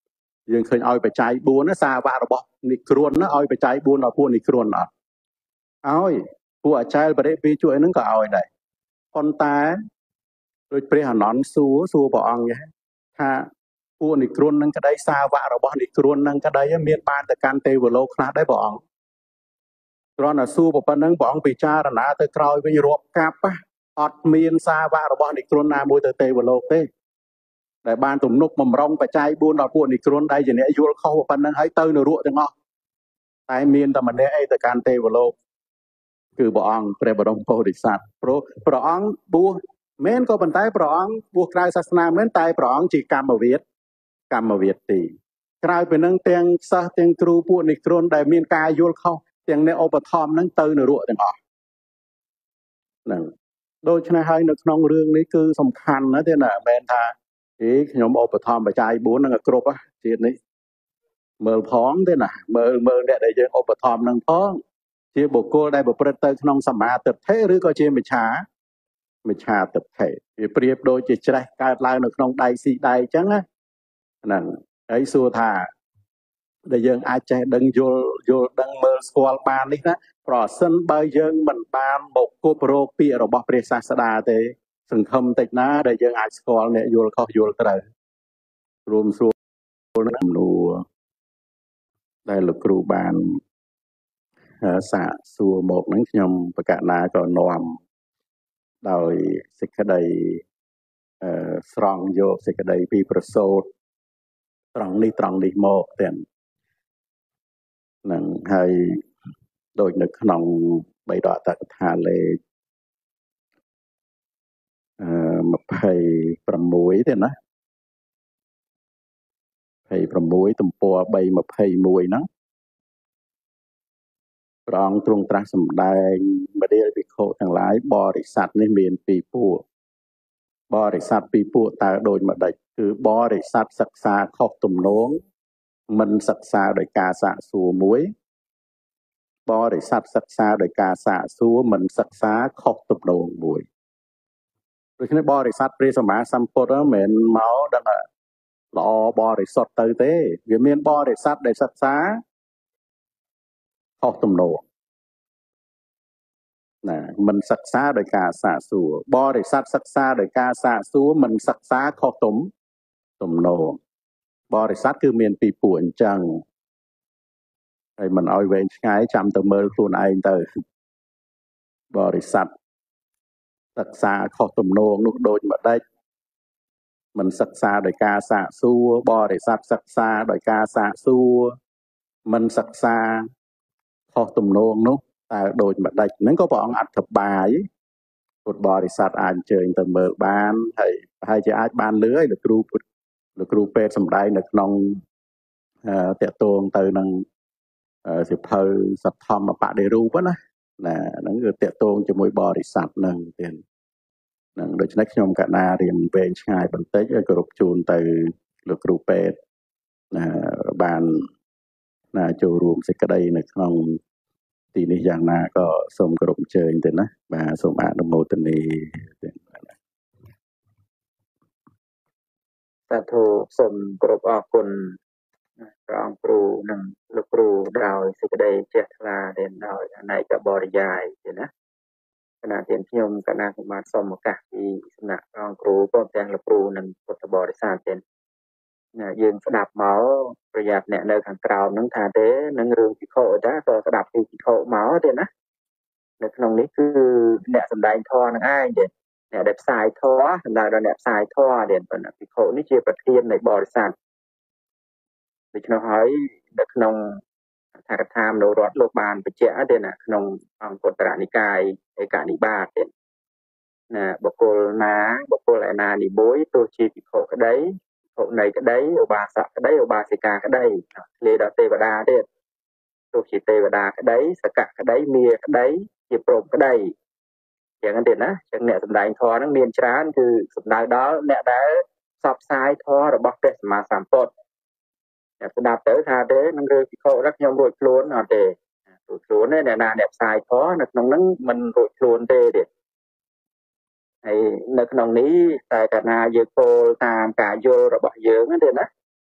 យើងឃើញឲ្យបច្ច័យbốnណាសារវៈរបស់និគ្រួនណាឲ្យបច្ច័យbốnដល់ពួកនិគ្រួនអត់ឲ្យពួកអាចារ្យបរិពីជួយហ្នឹងក៏ឲ្យដែរប៉ុន្តែដូចព្រះអនន្តសួរសួរព្រះអង្គយ៉ាងថាពួកនិគ្រួនហ្នឹងក្តីសារវៈរបស់និគ្រួនហ្នឹងក្តីមានបានទៅកាន់ទេវលោកខ្លះដែរព្រះអង្គគ្រាន់តែសួរប៉ុណ្្នឹងព្រះអង្គពិចារណាទៅក្រោយវិញរាប់កាប់អត់មានសារវៈរបស់និគ្រួនណាមួយទៅទេវលោកទេដែលបានទំនុកបំរុងបច្ច័យbốnដល់ពួកនិគ្រួនដែលជាអ្នកយល់ខុសប៉ុណ្្នឹងហើយទៅនរកទាំងអស់តែមានតែម្នាក់ឯងទៅកាន់ទេវលោកគឺព្រះអង្គព្រះបរមពុទ្ធិសត្វព្រោះព្រះអង្គបួសមែនក៏ប៉ុន្តែព្រះអង្គបួសក្រៅសាសនាមែនតែព្រះអង្គជាកម្មវាទកម្មវាទទីក្រៅពីនឹងទាំងសិស្សទាំងគ្រូពួកនិគ្រួនដែលមានការយល់ខុសទាំងអ្នកឧបត្ថម្ភហ្នឹងទៅនរកទាំងអស់ហ្នឹងដូច្នេះហើយនៅក្នុងរឿងនេះគឺសំខាន់ណាស់ទេណាមែនថាអេខ្ញុំឧបត្ថម្ភបច្ច័យbốnហ្នឹងឲ្យគ្រប់ជាតិនេះមើលផងទេណាមើលមើលអ្នកដែលយើងឧបត្ថម្ភហ្នឹងផងជាបុគ្គលដែលប្រព្រឹត្តទៅក្នុងសមាទិដ្ឋិឬក៏ជាមិច្ឆាមិច្ឆាទិដ្ឋិវាប្រៀបដូចជាច្រេះកើតឡើងនៅក្នុងដៃស៊ីដៃអញ្ចឹងណាហ្នឹងហើយសួរថាដែលយើងអាចចេះដឹងយល់យល់ដឹងមើលស្គាល់បាននេះណាប្រសិនបើយើងមិនបានមកគប់រោគពាក្យរបស់ព្រះសាស្តាទេសង្ឃឹមតិចណាដែលយើងអាចស្គាល់អ្នកយល់ខុសយល់ត្រូវរួមស្រួលនឹងអំណួរដែលលោកគ្រូបានសាកសួរមកហ្នឹងខ្ញុំបកណាក៏នាំដោយសេចក្តីអឺស្រង់យកសេចក្តីពីប្រសូតត្រង់នេះត្រង់នេះមកទាំងនឹងហើយដូចនៅក្នុងបៃដកអត្តកថាលេខអឺ26ទេណា26ទំព័រ321ហ្នឹងព្រះអង្គទ្រង់ត្រាស់សម្ដែងបដិភិក្ខុទាំងឡាយបរិស័ទនេះមានពីរពួកបរិស័ទពីរពួកតើដូចម្ដេចគឺបរិស័ទសិក្សាខុសទំនងមិនសិក្សាដោយការសាកសួរមួយបរិស័ទសិក្សាដោយការសាកសួរមិនសិក្សាខុសទំនងមួយដូច្នេះបរិស័ទព្រះសម្មាសម្ពុទ្ធមិនមែនមកដឹងល្អបរិសុទ្ធទៅទេវាមានបរិស័ទដែលសិក្សាខុសទំនងណាមិនសិក្សាដោយការសាកសួរបរិស័ទសិក្សាដោយការសាកសួរមិនសិក្សាខុសទំទំនងបរិស័ទគឺមានពីរពួកអញ្ចឹងហើយមិនឲ្យវែងឆ្ងាយចាំទៅមើលខ្លួនឯងទៅបរិស័ទសិក្សាខុសទំនងនោះដូចម្ដេចមិនសិក្សាដោយការសាកសួរបរិស័ទសិក្សាដោយការសាកសួរមិនសិក្សាខុសទំនងនោះតើដូចម្ដេចហ្នឹងក៏ព្រះអង្គអធិប្បាយពុទ្ធបរិស័ទអាចអញ្ជើញទៅមើលបានហើយប្រហែលជាអាចបានលឺហើយលោកគ្រូលោកគ្រូពេទ្យសម្ដែងនៅក្នុងតកតងទៅនឹងសិភៅសទ្ធម្មបដិរូបណាណាហ្នឹងគឺតកតងជាមួយបរិស័ទហ្នឹងទៀតហ្នឹងដូច្នេះខ្ញុំកណារៀនវែងឆ្ងាយបន្តិចឲ្យគោរពជូនទៅលោកគ្រូពេទ្យណាបានណាចូលរួមសេចក្តីនៅក្នុងទីនេះយ៉ាងណាក៏សូមគោរពអញ្ជើញទៅណាបាទសូមអនុមោទនាសាធុសូមគោរពអរគុណព្រះអង្គគ្រូនិងលោកគ្រូដោយសេចក្តីជ្រះថ្លាដែលដោយអនេកបរិយាយទេណាគណៈទានខ្ញុំគណៈសម្បត្តិសូមឱកាសពីសំណាក់ព្រះអង្គគ្រូព្រមទាំងលោកគ្រូនិងពុទ្ធបរិស័ទទេណាយើងស្ដាប់មកប្រយ័ត្នអ្នកនៅខាងក្រោមហ្នឹងថាទេនឹងរឿងពិខុតាក៏ស្ដាប់ពីពិខុមកទេណានៅក្នុងនេះគឺអ្នកសម្ដែងធម៌នឹងឯងទេអ្នកដែលផ្សាយធម៌សម្ដៅដល់អ្នកផ្សាយធម៌ទេប៉ុន្តែពិខុនេះជាប្រធាននៃបរិស័ទដូច្នោះហើយនៅក្នុងថាកថាមនោរដ្ឋលោកបានបញ្ជាក់ទេណាក្នុងអង្គុត្តរនិកាយឯកនិបាតទេណាបុគ្គលណាបុគ្គលឯណានីមួយទោះជាពិខុក្តីពិខុនៃក្តីឧបាសកក្តីឧបាសិកាក្តីឃ្លាដល់ទេវតាទៀតទោះជាទេវតាក្តីសកៈក្តីមាក្តីជាព្រមក្តីយ៉ាងហ្នឹងទេណាចឹងអ្នកសម្ដែងធម៌ហ្នឹងមានច្រើនគឺសំដៅដល់អ្នកដែលផ្សព្វផ្សាយធម៌របស់ព្រះសម្មាសម្ពុទ្ធអ្នកស្ដាប់ទៅថាទេនឹងរឿងពិខុហ្នឹងខ្ញុំរួចខ្លួនអត់ទេរួចខ្លួនទេអ្នកណាអ្នកផ្សាយធម៌នៅក្នុងហ្នឹងមិនរួចខ្លួនទេទេហើយនៅក្នុងនេះតែកាលណាយើងពោលតាមការយល់របស់យើងទេណា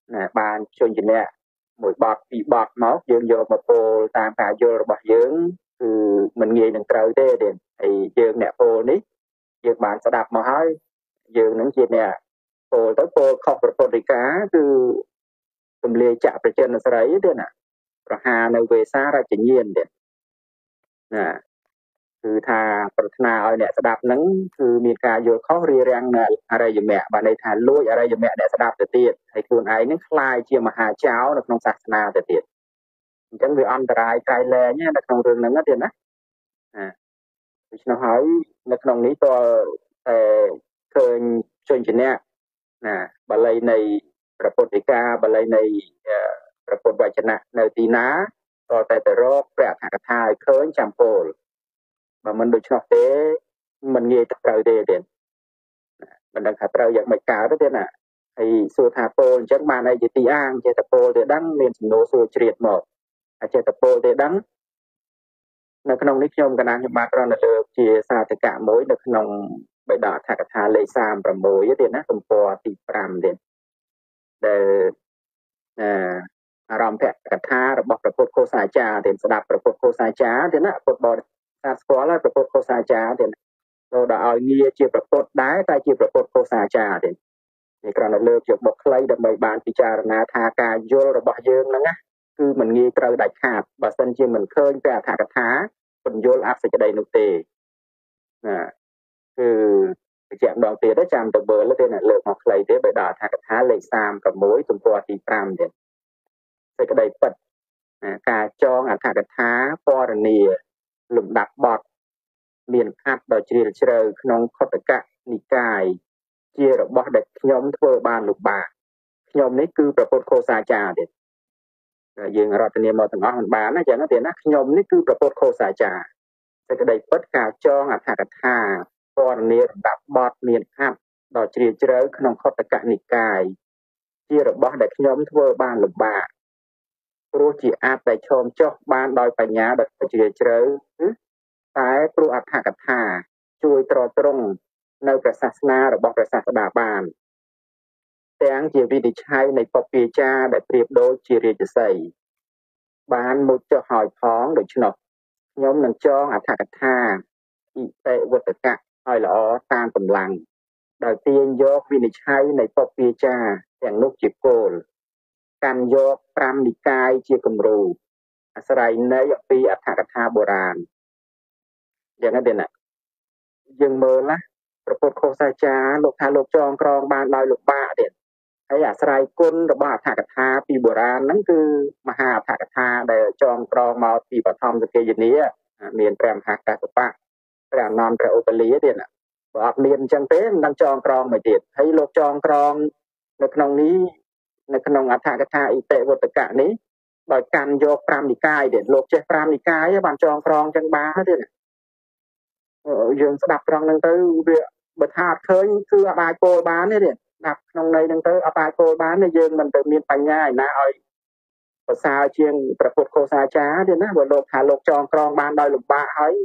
ណាបានជួយជំនះមួយបត់ពីរបត់មកយើងយកមកពោលតាមការយល់របស់យើងគឺមិនងាយនឹងត្រូវទេទេហើយយើងអ្នកពោលនេះយើងបានស្ដាប់មកហើយយើងនឹងជាអ្នកពោលទៅពោលខុសប្រពុតដីកាគឺទម្លាយចាក់ប្រជិនស្រីទេណាប្រហានៅវេសាររាជញាណទេណាគឺថាប្រាថ្នាឲ្យអ្នកស្ដាប់ហ្នឹងគឺមានការយល់ខុសរារាំងនៅអរិយមគ្គបានន័យថាលួចអរិយមគ្គអ្នកស្ដាប់ទៅទៀតហើយខ្លួនឯងហ្នឹងខ្លាយជាមហាចៅនៅក្នុងសាសនាទៅទៀតអញ្ចឹងវាអន្តរាយក្រៃលែងនៅក្នុងរឿងហ្នឹងទៀតណាណាដូច្នោះហើយនៅក្នុងនេះតើតែឃើញជនជំនះណាបាលីនៃព្រះពុទ្ធដីកាបាលីនៃព្រះពុទ្ធវចនៈនៅទីណាតើតែទៅរកព្រះអធិកថាឲ្យឃើញចាំពោលបើមិនដូច្នោះទេមិនងាយត្រូវទេទេមិនដឹងថាត្រូវយ៉ាងម៉េចកើតទេណាហើយសួរថាពោលអញ្ចឹងបានអីជាទីអាងចេះតែពោលទេដឹងមានសំណួរសួរជ្រាបមកអាចចេះតែពោលទេដឹងនៅក្នុងនេះខ្ញុំកណ្ដាលខ្ញុំបានរកនៅលើជាសាធិកៈមួយនៅក្នុងបេដកអធិកថាលេខសាមប្រាំមួយទៀតណាទំព័រទីប្រាំទៀតដែលអឺអារម្មណ៍ភកថារបស់ព្រះពុទ្ធឃោសាចារ្យទៀតស្ដាប់ព្រះពុទ្ធឃោសាចារ្យទៀតណាពុទ្ធបរិស័ទស្គាល់ហើយព្រះពុទ្ធឃោសាចារ្យទៀតទៅដល់ឲ្យងារជាព្រះពុទ្ធដែរតែជាព្រះពុទ្ធឃោសាចារ្យទៀតនេះគ្រាន់តែលើកយកបុកខ្លីដើម្បីបានពិចារណាថាការយល់របស់យើងហ្នឹងណាគឺមិនងាយត្រូវដាច់ខាតបើសិនជាមិនឃើញព្រះអធិកថាពន្យល់អត្ថសេចក្តីនោះទេណាគឺបញ្ជាក់ម្ដងទៀតចាំទៅមើលទេណាលើកមកខ្លីទេបេដកអធិកថាលេខសាមប្រាំមួយទំព័រទីប្រាំទៀតសេចក្តីពិតការចងអធិកថាពរនីលំដាប់បទមានខត្ថដ៏ជ្រាលជ្រៅក្នុងខុទ្ទកនិកាយជារបស់ដែលខ្ញុំធ្វើបានលំបាកខ្ញុំនេះគឺព្រះពុទ្ធឃោសាចារ្យទៀតយើងរតនាមកទាំងអស់មិនបានណាចឹងទេណាខ្ញុំនេះគឺព្រះពុទ្ធឃោសាចារ្យសេចក្តីពិតការចងអធិកថាពរនីលំដាប់បទមានខត្ថដ៏ជ្រាលជ្រៅក្នុងខុទ្ទកនិកាយជារបស់ដែលខ្ញុំធ្វើបានលំបាកព្រោះជាអាចតែឈោមចុះបានដោយបញ្ញាដ៏ជ្រាលជ្រៅតែព្រោះអធិកថាជួយត្រត្រង់នៅព្រះសាសនារបស់ព្រះសាស្តាបានទាំងជាវិនិច្ឆ័យនៃពពាចារដែលប្រៀបដូចជារាជសីបានមុតចុះហើយផងដូច្នោះខ្ញុំនឹងចងអធិកថាអិតិវតកៈឲ្យល្អតាមកម្លាំងដោយទាញយកវិនិច្ឆ័យនៃពពាចារទាំងនោះជាគោលកាន់យកប្រាំនិកាយជាគំរូអាស្រ័យនៃអំពីអធិកថាបុរាណយ៉ាងណាទេណាយើងមើលណាព្រះពុទ្ធឃោសាចារ្យលោកថាលោកចងក្រងបានដោយលំបាកទៀតហើយអាស្រ័យគុណរបស់អធិកថាពីបុរាណហ្នឹងគឺមហាអធិកថាដែលចងក្រងមកពីបឋមសកេយនីមានព្រះមហាកស្សបៈព្រះអនន្តព្រះឧបលីទៀតណាបើអត់មានអញ្ចឹងទេមិនដឹងចងក្រងមកទៀតហើយលោកចងក្រងនៅក្នុងនេះនៅក្នុងអធិកថាអិតិវតកៈនេះដោយកាន់យកប្រាំនិកាយទៀតលោកចេះប្រាំនិកាយបានចងក្រងអញ្ចឹងបានទៀតណាយើងស្ដាប់ត្រង់ហ្នឹងទៅវាបើថាអត់ឃើញគឺអត់អាចពោលបានទេស្ដាប់ក្នុងន័យហ្នឹងទៅអត់អាចពោលបានទេយើងមិនទៅមានបញ្ញាឯណាឲ្យប្រសើរជាងព្រះពុទ្ធឃោសាចារ្យទេណាបើលោកថាលោកចងក្រងបានដោយលំបាកហើយ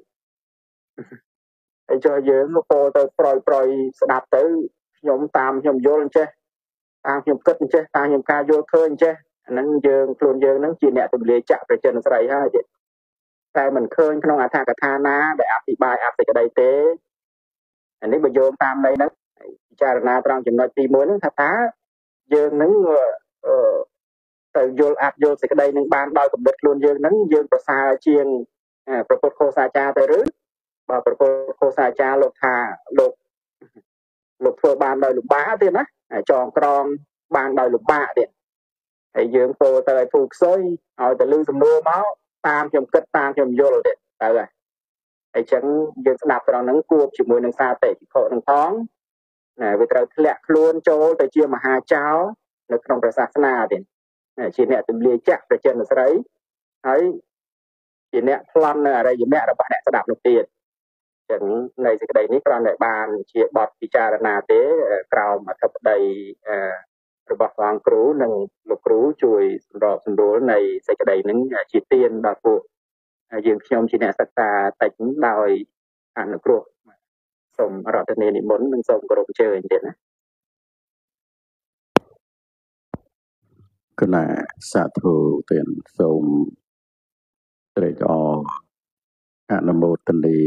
ហើយចុះយើងមកពោលទៅប្រយប្រយស្ដាប់ទៅខ្ញុំតាមខ្ញុំយល់អញ្ចេះតាមខ្ញុំគិតអញ្ចេះតាមខ្ញុំការយល់ឃើញអញ្ចេះអាហ្នឹងយើងខ្លួនយើងហ្នឹងជាអ្នកទម្លាយចាក់ប្រជិនស្រីហើយទៀតតែមិនឃើញក្នុងអធិកថាណាដែលអธิบายអត្ថសេចក្តីទេអានេះបើយោងតាមន័យហ្នឹងពិចារណាត្រង់ចំណុចទីមួយហ្នឹងថាតើយើងនឹងទៅយល់អត្ថយល់សេចក្តីនឹងបានដោយកំណត់ខ្លួនយើងហ្នឹងយើងប្រសើរជាងព្រះពុទ្ធឃោសាចារ្យទៅឬបើព្រះពុទ្ធឃោសាចារ្យលោកថាលោកលោកធ្វើបានដោយលំបាកទៀតណាចងក្រងបានដោយលំបាកទៀតហើយយើងពោលទៅឲ្យធូរខ្សោយឲ្យទៅលឺសំណួរមកតាមខ្ញុំគិតតាមខ្ញុំយល់ទៀតទៅហើយអញ្ចឹងយើងស្ដាប់ត្រង់ហ្នឹងគួបជាមួយនឹងសាតិភិក្ខុនឹងផងណាវាត្រូវធ្លាក់ខ្លួនចូលទៅជាមហាចៅនៅក្នុងព្រះសាសនាទៀតជាអ្នកទម្លាយចាក់ប្រជិនស្រីហើយជាអ្នកប្លន់នៅអរិយមគ្គរបស់អ្នកស្ដាប់នោះទៀតអញ្ចឹងในសេចក្តីនេះគ្រាន់តែបានជាបទពិចារណាទេក្រោមអធិបតីរបស់ព្រះអង្គគ្រូនិងលោកគ្រូជួយសម្របសម្រួលនៃសេចក្តីនឹងជាទានដល់ពួកយើងខ្ញុំជាអ្នកសិក្សាតិចដោយអនុគ្រោះសូមរតនានិមន្តនិងសូមគោរពអញ្ជើញទៀតណាគណៈសាធុទានសូមត្រេកអរអនុមោទនា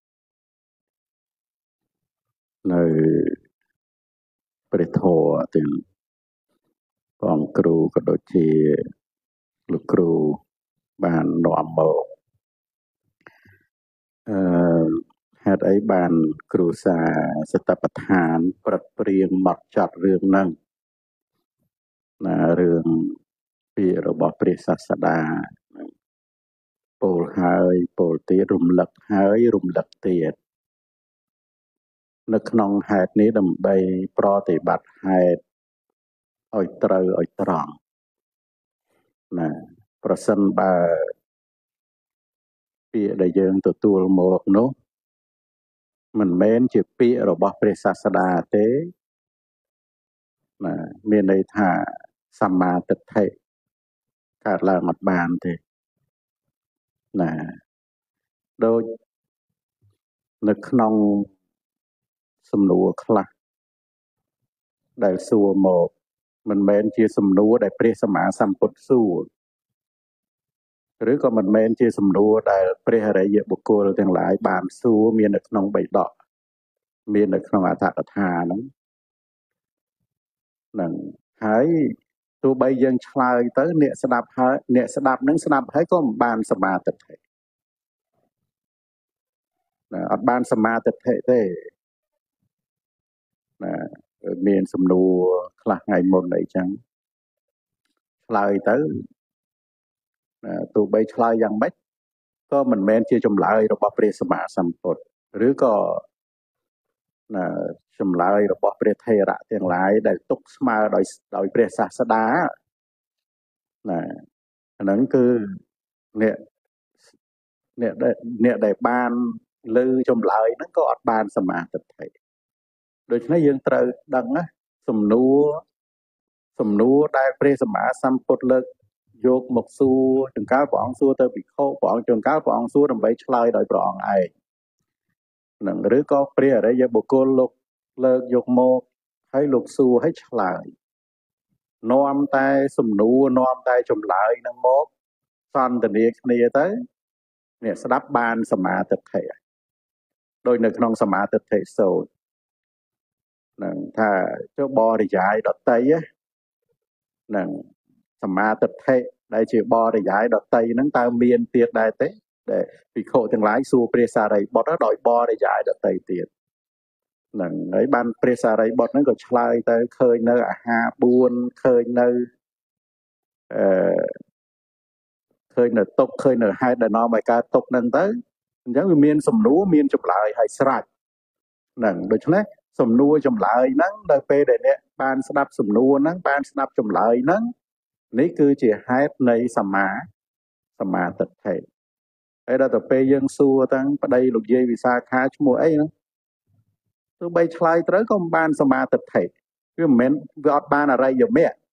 នៅព្រះធម៌ទាំងបងគ្រូក៏ដូចជាលោកគ្រូបាននាំមកអឺហេតុអីបានគ្រូសាសតបដ្ឋានប្រឹកព្រៀងមកចាត់រឿងហ្នឹងណារឿងពាក្យរបស់ព្រះសាស្តាពោលហើយពោលទៀតរំលឹកហើយរំលឹកទៀតនៅក្នុងហេតុនេះដើម្បីប្រតិបត្តិហេតុឲ្យត្រូវឲ្យត្រង់ណាប្រសិនបើពាក្យដែលយើងទទួលមកនោះមិនមែនជាពាក្យរបស់ព្រះសាស្តាទេណាមានន័យថាសម្មាទិដ្ឋិកើតឡើងអត់បានទេណាដូចនៅក្នុងសំណួរខ្លះដែលសួរមកមិនមែនជាសំណួរដែលព្រះសម្មាសម្ពុទ្ធសួរឬក៏មិនមែនជាសំណួរដែលព្រះអរិយបុគ្គលទាំងឡាយបានសួរមាននៅក្នុងបៃដកមាននៅក្នុងអត្ថកថាហ្នឹងហ្នឹងហើយទោះបីយើងឆ្លើយទៅអ្នកស្ដាប់ហើយអ្នកស្ដាប់នឹងស្ដាប់ហើយក៏មិនបានសមាទិដ្ឋិណាអត់បានសមាទិដ្ឋិទេណាមានសំណួរខ្លះថ្ងៃមុនអីចឹងឆ្លើយទៅណាទោះបីឆ្លើយយ៉ាងម៉េចក៏មិនមែនជាចម្លើយរបស់ព្រះសម្មាសម្ពុទ្ធឬក៏ណាចម្លើយរបស់ព្រះថេរៈទាំងឡាយដែលទុកស្មើដោយដោយព្រះសាស្តាណាអាហ្នឹងគឺអ្នកអ្នកដែលអ្នកដែលបានលើចម្លើយហ្នឹងក៏អត់បានសមាទិដ្ឋិដូច្នេះយើងត្រូវដឹងណាសំណួរសំណួរដែលព្រះសម្មាសម្ពុទ្ធលើកយកមកសួរចង្កើព្រះអង្គសួរទៅភិក្ខុព្រះអង្គចង្កើព្រះអង្គសួរដើម្បីឆ្លើយដោយព្រះអង្គឯងនឹងឬក៏ព្រះអរិយបុគ្គលលោកលើកយកមកហើយលោកសួរឲ្យឆ្លើយនាំតែសំណួរនាំតែចម្លើយនឹងមកសន្ទនាគ្នាទៅអ្នកស្ដាប់បានសមាទិដ្ឋិដោយនៅក្នុងសមាទិដ្ឋិសូត្រនឹងថាចុះបរិយាយដតីហ្នឹងសមាទិដ្ឋិដែលជាបរិយាយដតីហ្នឹងតើមានទៀតដែរទេដែលភិក្ខុទាំងឡាយសួរព្រះសារីបុត្រដោយបរិយាយដតីទៀតហ្នឹងហើយបានព្រះសារីបុត្រហ្នឹងក៏ឆ្លើយទៅឃើញនៅអាហារបួនឃើញនៅអឺឃើញនៅទុកឃើញនៅហេតុដែលនាំឲ្យកើតទុកហ្នឹងទៅអញ្ចឹងវាមានសំណួរមានចម្លើយឲ្យស្រេចហ្នឹងដូច្នេះសំណួរចម្លើយហ្នឹងដល់ពេលដែលអ្នកបានស្ដាប់សំណួរហ្នឹងបានស្ដាប់ចម្លើយហ្នឹងនេះគឺជាហេតុនៃសមាសមាទិដ្ឋិហើយដល់ទៅពេលយើងសួរទាំងប្តីលោកយាយវិសាខាឈ្មោះអីហ្នឹងទោះបីឆ្លើយត្រូវក៏មិនបានសមាទិដ្ឋិវាមិនមែនវាអត់បានអរិយមគ្គ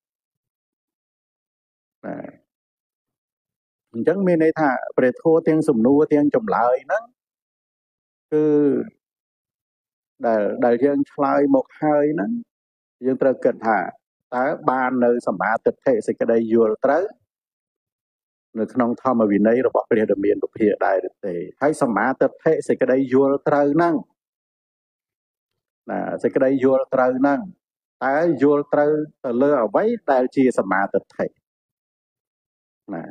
ណាអញ្ចឹងមានន័យថាព្រះធម៌ទាំងសំណួរទាំងចម្លើយហ្នឹងគឺដែលដែលយើងឆ្លើយមកហើយហ្នឹងយើងត្រូវគិតថាតើបាននៅសមាទិដ្ឋិសេចក្តីយល់ត្រូវនៅក្នុងធម្មវិន័យរបស់ព្រះដ៏មានពុទ្ធិដែរឬទេហើយសមាទិដ្ឋិសេចក្តីយល់ត្រូវហ្នឹងណាសេចក្តីយល់ត្រូវហ្នឹងតើយល់ត្រូវទៅលើអ្វីដែលជាសមាទិដ្ឋិណា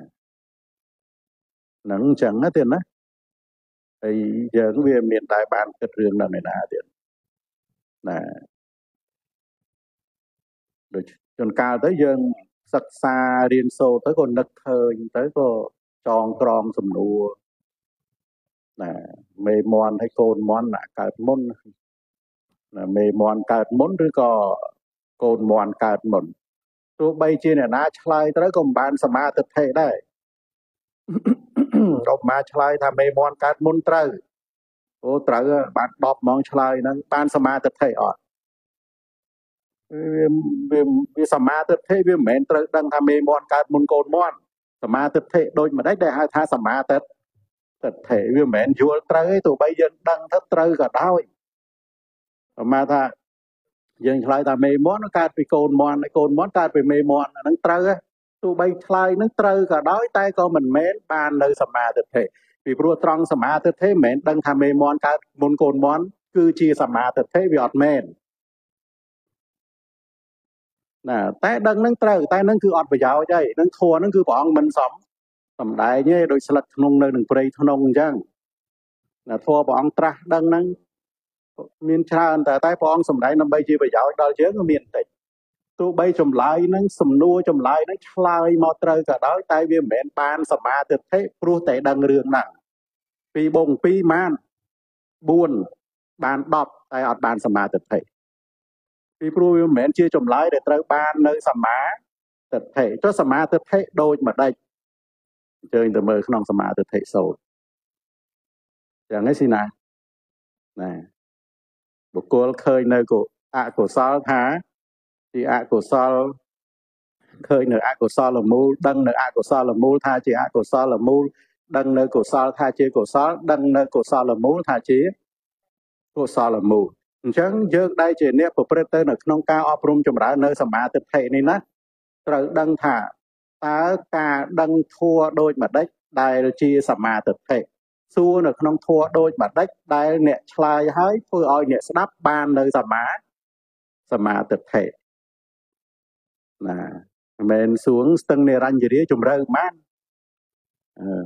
ហ្នឹងអញ្ចឹងទេណាហើយយើងវាមានតែបានគិតរឿងហ្នឹងឯណាទៀតណាដូចជួនកាលទៅយើងសិក្សារៀនសូត្រទៅក៏នឹកឃើញទៅក៏ចងក្រងសំណួរណាមេមន់ហើយកូនមន់ណាកើតមុនណាមេមន់កើតមុនឬក៏កូនមន់កើតមុនទោះបីជាអ្នកណាឆ្លើយត្រូវក៏មិនបានសមាទិដ្ឋិដែរក៏មកឆ្លើយថាមេមន់កើតមុនត្រូវអូត្រូវបានដប់ហ្មងឆ្លើយហ្នឹងបានសមាទិដ្ឋិអត់វាវាវាសមាទិដ្ឋិវាមិនមែនត្រូវដឹងថាមេមន់កើតមុនកូនមន់សមាទិដ្ឋិដូចម្ដេចដែលហៅថាសមាទិដ្ឋិវាមិនមែនយល់ត្រូវទេទោះបីយើងដឹងថាត្រូវក៏ដោយប្រហែលថាយើងឆ្លើយថាមេមន់កើតពីកូនមន់ហើយកូនមន់កើតពីមេមន់អាហ្នឹងត្រូវទោះបីឆ្លើយនឹងត្រូវក៏ដោយតែក៏មិនមែនបាននៅសមាទិដ្ឋិពីព្រោះត្រង់សមាទិដ្ឋិមិនមែនដឹងថាមេមន់កើតមុនកូនមន់គឺជាសមាទិដ្ឋិវាអត់មែនណាតែដឹងនឹងត្រូវតែនឹងគឺអត់ប្រយោជន៍ទេនឹងធัวនឹងគឺព្រះអង្គមិនសមសំដែងទេដោយស្លឹកក្នុងនៅនឹងព្រៃធ្នងអញ្ចឹងណាធัวព្រះអង្គត្រាស់ដឹងនឹងមានច្រើនតែតែព្រះអង្គសំដែងដើម្បីជាប្រយោជន៍ដល់យើងក៏មានតិចទោះបីចម្លើយនឹងសំណួរចម្លើយនឹងឆ្លើយមកត្រូវក៏ដោយតែវាមិនមែនបានសមាទិដ្ឋិព្រោះតែដឹងរឿងហ្នឹងពីបងពីបានបួនបានដប់តែអត់បានសមាទិដ្ឋិពីព្រោះវាមិនមែនជាចម្លើយដែលត្រូវបាននៅសមាទិដ្ឋិចុះសមាទិដ្ឋិដូចម្ដេចអញ្ជើញទៅមើលក្នុងសមាទិដ្ឋិសូត្រយ៉ាងនេះស៊ីណាណាបុគ្គលឃើញនៅអកុសលថាជាអកុសលឃើញនៅអកុសលមូលដឹងនៅអកុសលមូលថាជាអកុសលមូលដឹងនៅកុសលថាជាកុសលដឹងនៅកុសលមូលថាជាកុសលមូលអញ្ចឹងយើងដែលជាអ្នកប្រព្រឹត្តទៅនៅក្នុងការអប់រំចម្រើននៅសមាទិដ្ឋិនេះណាត្រូវដឹងថាតើការដឹងធัวដូចម្ដេចដែលជាសមាទិដ្ឋិសួរនៅក្នុងធัวដូចម្ដេចដែលអ្នកឆ្លើយហើយធ្វើឲ្យអ្នកស្ដាប់បាននៅសមាសមាទិដ្ឋិណាមិនមែនសួងស្ទឹងនិរញ្ញរាជំរឿបានអឺ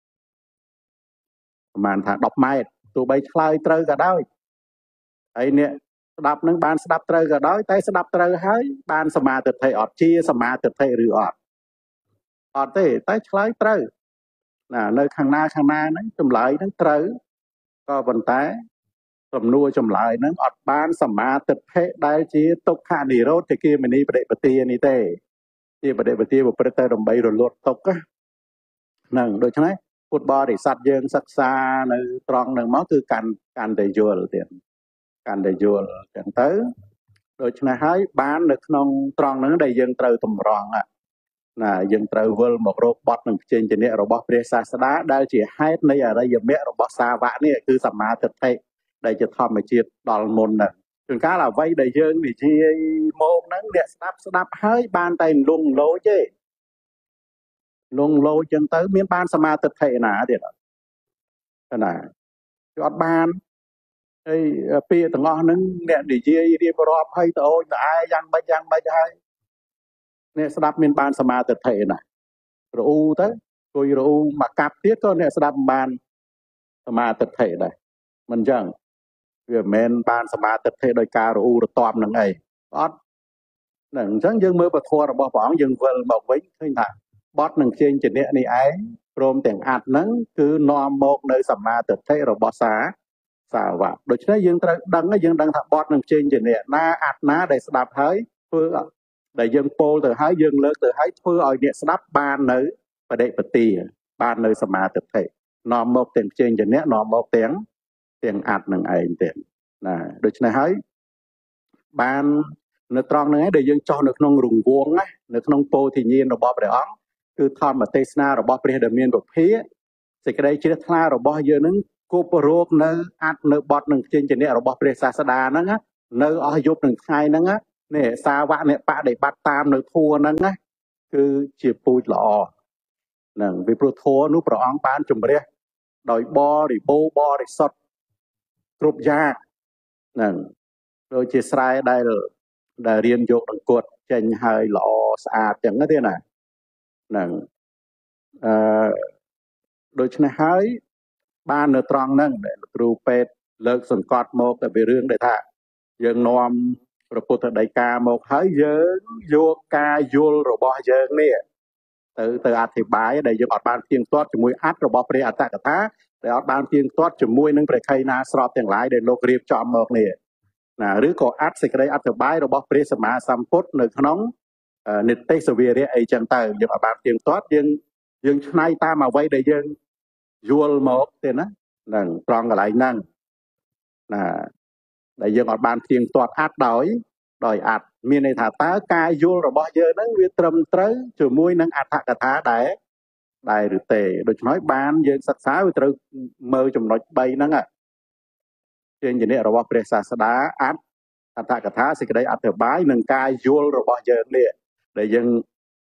ប្រហែលថាដប់ម៉ែត្រទោះបីឆ្លើយត្រូវក៏ដោយហើយអ្នកស្ដាប់នឹងបានស្ដាប់ត្រូវក៏ដោយតែស្ដាប់ត្រូវហើយបានសមាទិដ្ឋិអត់ជាសមាទិដ្ឋិឬអត់អត់ទេតែឆ្លើយត្រូវណានៅខាងណាខាងណាហ្នឹងចម្លើយហ្នឹងត្រូវក៏ប៉ុន្តែសំណួរចម្លើយហ្នឹងអត់បានសមាទិដ្ឋិដែលជាទុក្ខនិរោធជាមនីបដិបទានេះទេជាបដិបទាប្រព្រឹត្តទៅដើម្បីរលត់ទុក្ខហ្នឹងដូច្នេះពុទ្ធបរិស័ទយើងសិក្សានៅត្រង់ហ្នឹងមកគឺកាន់កាន់តែយល់ទៀតកាន់តែយល់ចឹងទៅដូច្នេះហើយបាននៅក្នុងត្រង់ហ្នឹងដែលយើងត្រូវតម្រង់ណាយើងត្រូវវិលមករកបត់នឹងផ្ចេញជាអ្នករបស់ព្រះសាស្តាដែលជាហេតុនៃអរិយមគ្គរបស់សាវកនេះគឺសមាទិដ្ឋិដែលជាធម្មជាតិដល់មុនហ្នឹងជួនកាលអ្វីដែលយើងនិយាយមកហ្នឹងអ្នកស្ដាប់ស្ដាប់ហើយបានតែលងលោចទេលងលោចចឹងទៅមានបានសមាទិដ្ឋិណាទៀតអត់ណាគឺអត់បានហើយពាក្យទាំងអស់ហ្នឹងអ្នកនិយាយរៀបរាប់ឲ្យទៅអូនទៅឯយ៉ាងម៉េចយ៉ាងម៉េចហើយអ្នកស្ដាប់មានបានសមាទិដ្ឋិណារអ៊ូទៅគួយរអ៊ូមកកាប់ទៀតក៏អ្នកស្ដាប់មិនបានសមាទិដ្ឋិដែរមិនអញ្ចឹងវាមិនមែនបានសមាទិដ្ឋិដោយការរអ៊ូរទាំនឹងអីអត់ហ្នឹងអញ្ចឹងយើងមើលពធរបស់ព្រះអង្គយើងវិលមកវិញឃើញថាបត់នឹងជើងជាអ្នកនេះឯងព្រមទាំងអត្តហ្នឹងគឺនាំមកនៅសមាទិដ្ឋិរបស់សាសាវកដូច្នេះយើងត្រូវដឹងយើងដឹងថាបត់នឹងជើងជាអ្នកណាអត្តណាដែលស្ដាប់ហើយធ្វើដែលយើងពោលទៅហើយយើងលើកទៅហើយធ្វើឲ្យអ្នកស្ដាប់បាននៅបដិបទាបាននៅសមាទិដ្ឋិនាំមកទាំងជើងជាអ្នកនាំមកទាំងទាំងអត្តនឹងឯងទៀតណាដូច្នេះហើយបាននៅត្រង់ហ្នឹងឯងដែលយើងចោះនៅក្នុងរង្វង់ណានៅក្នុងពោធិញ្ញាណរបស់ព្រះអង្គគឺធម្មទេសនារបស់ព្រះដែលមានពភាសេចក្តីជ្រះថ្លារបស់យើងនឹងគប់រោគនៅអត្តនៅបត់នឹងជើងជាអ្នករបស់ព្រះសាស្តាហ្នឹងនៅអស់យប់នឹងថ្ងៃហ្នឹងនេះសាវកអ្នកបដិបត្តិតាមនៅធัวហ្នឹងណាគឺជាពូជល្អហ្នឹងពីព្រោះធัวនោះព្រះអង្គបានជំរះដោយបរិបូរបរិសុទ្ធគ្រប់យ៉ាងហ្នឹងដូចជាស្រែដែលដែលរៀនយកដង្កត់ចេញហើយល្អស្អាតចឹងណាទេណាហ្នឹងអឺដូច្នេះហើយបាននៅត្រង់ហ្នឹងដែលគ្រូពេទ្យលើកសង្កត់មកតែពីរឿងដែលថាយើងនាំព្រះពុទ្ធដីកាមកហើយយើងយកការយល់របស់យើងនេះទៅទៅអធិប្បាយដែលយើងអត់បានទៀងទាត់ជាមួយអត្ថរបស់ព្រះអត្តកថាដែលអត់បានទៀងទាត់ជាមួយនឹងព្រះខៃណាស្របទាំងឡាយដែលលោករៀបចំមកនេះណាឬក៏អត្ថសេចក្តីអធិប្បាយរបស់ព្រះសម្មាសម្ពុទ្ធនៅក្នុងនិទេសវិរៈអីចឹងទៅយើងអត់បានទៀងទាត់យើងយើងឆ្នៃតាមអ្វីដែលយើងយល់មកទេណាហ្នឹងត្រង់កន្លែងហ្នឹងណាដែលយើងអត់បានទៀងទាត់អត្ថដោយដោយអត្ថមានន័យថាតើការយល់របស់យើងហ្នឹងវាត្រឹមត្រូវជាមួយនឹងអត្ថកថាដែរដែរឬទេដូច្នេះបានយើងសិក្សាវាត្រូវមើលចំណុចបីហ្នឹងជាញ្ញៈរបស់ព្រះសាស្តាអត្ថអត្ថកថាសេចក្តីអធិប្បាយនិងការយល់របស់យើងនេះដែលយើង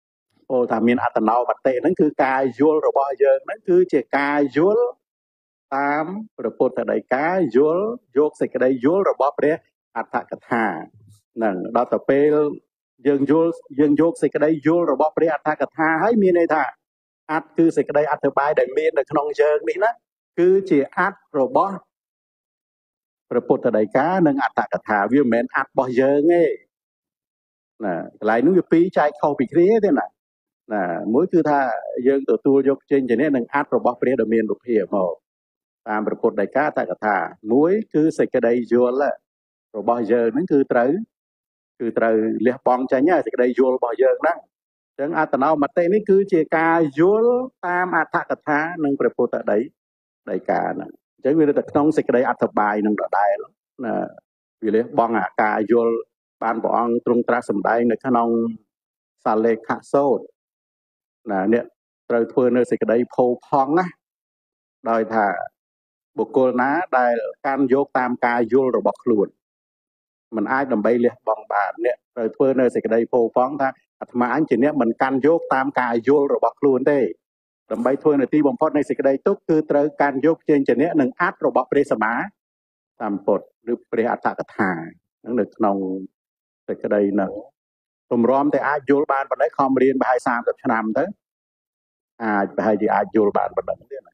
អូថាមានអត្តនោមតិហ្នឹងគឺការយល់របស់យើងហ្នឹងគឺជាការយល់តាមព្រះពុទ្ធដីកាយល់យកសេចក្តីយល់របស់ព្រះអដ្ឋកថាហ្នឹងដល់ទៅពេលយើងយល់យើងយកសេចក្តីយល់របស់ព្រះអដ្ឋកថាហើយមានន័យថាអត្តគឺសេចក្តីអធិប្បាយដែលមាននៅក្នុងយើងនេះណាគឺជាអត្តរបស់ព្រះពុទ្ធដីកានិងអដ្ឋកថាវាមិនមែនអត្តរបស់យើងទេណាកន្លែងនោះវាពីរចែកខុសពីគ្នាទេណាណាមួយគឺថាយើងទទួលយកចេញជានេះនឹងអត្តរបស់ព្រះដ៏មានរូបភាពមកតាមព្រះពុទ្ធដីកាអដ្ឋកថាមួយគឺសេចក្តីយល់របស់យើងហ្នឹងគឺត្រូវគឺត្រូវលះបង់ចេញហើយសេចក្តីយល់របស់យើងហ្នឹងអញ្ចឹងអត្តនោមតិនេះគឺជាការយល់តាមអដ្ឋកថានិងព្រះពុទ្ធដីដីកាហ្នឹងអញ្ចឹងវានៅតែក្នុងសេចក្តីអត្ថបាយនឹងដដែលណាវាលះបង់អាការយល់បានព្រះអង្គទ្រង់ត្រាស់សម្ដែងនៅក្នុងសាលេខសូត្រណាអ្នកត្រូវធ្វើនៅសេចក្តីផូរផង់ណាដោយថាបុគ្គលណាដែលកាន់យកតាមការយល់របស់ខ្លួនมันអាចដើម្បីលះបង់បានអ្នកត្រូវធ្វើនៅសេចក្តីផូរផង់ថាអាត្មាអញជាអ្នកមិនកាន់យកតាមការយល់របស់ខ្លួនទេដើម្បីធ្វើនៅទីបំផុតនៃសេចក្តីទុក្ខគឺត្រូវកាន់យកជាជាអ្នកនឹងអត្តរបស់ព្រះសម្មាសម្ពុទ្ធឬព្រះអដ្ឋកថាហ្នឹងនៅក្នុងសេចក្តីហ្នឹងទម្រាំតែអាចយល់បានប៉ុណ្ណេះខំរៀនប្រហែលសាមសិបឆ្នាំទៅអាចប្រហែលជាអាចយល់បានប៉ុណ្ណឹងទៀតណា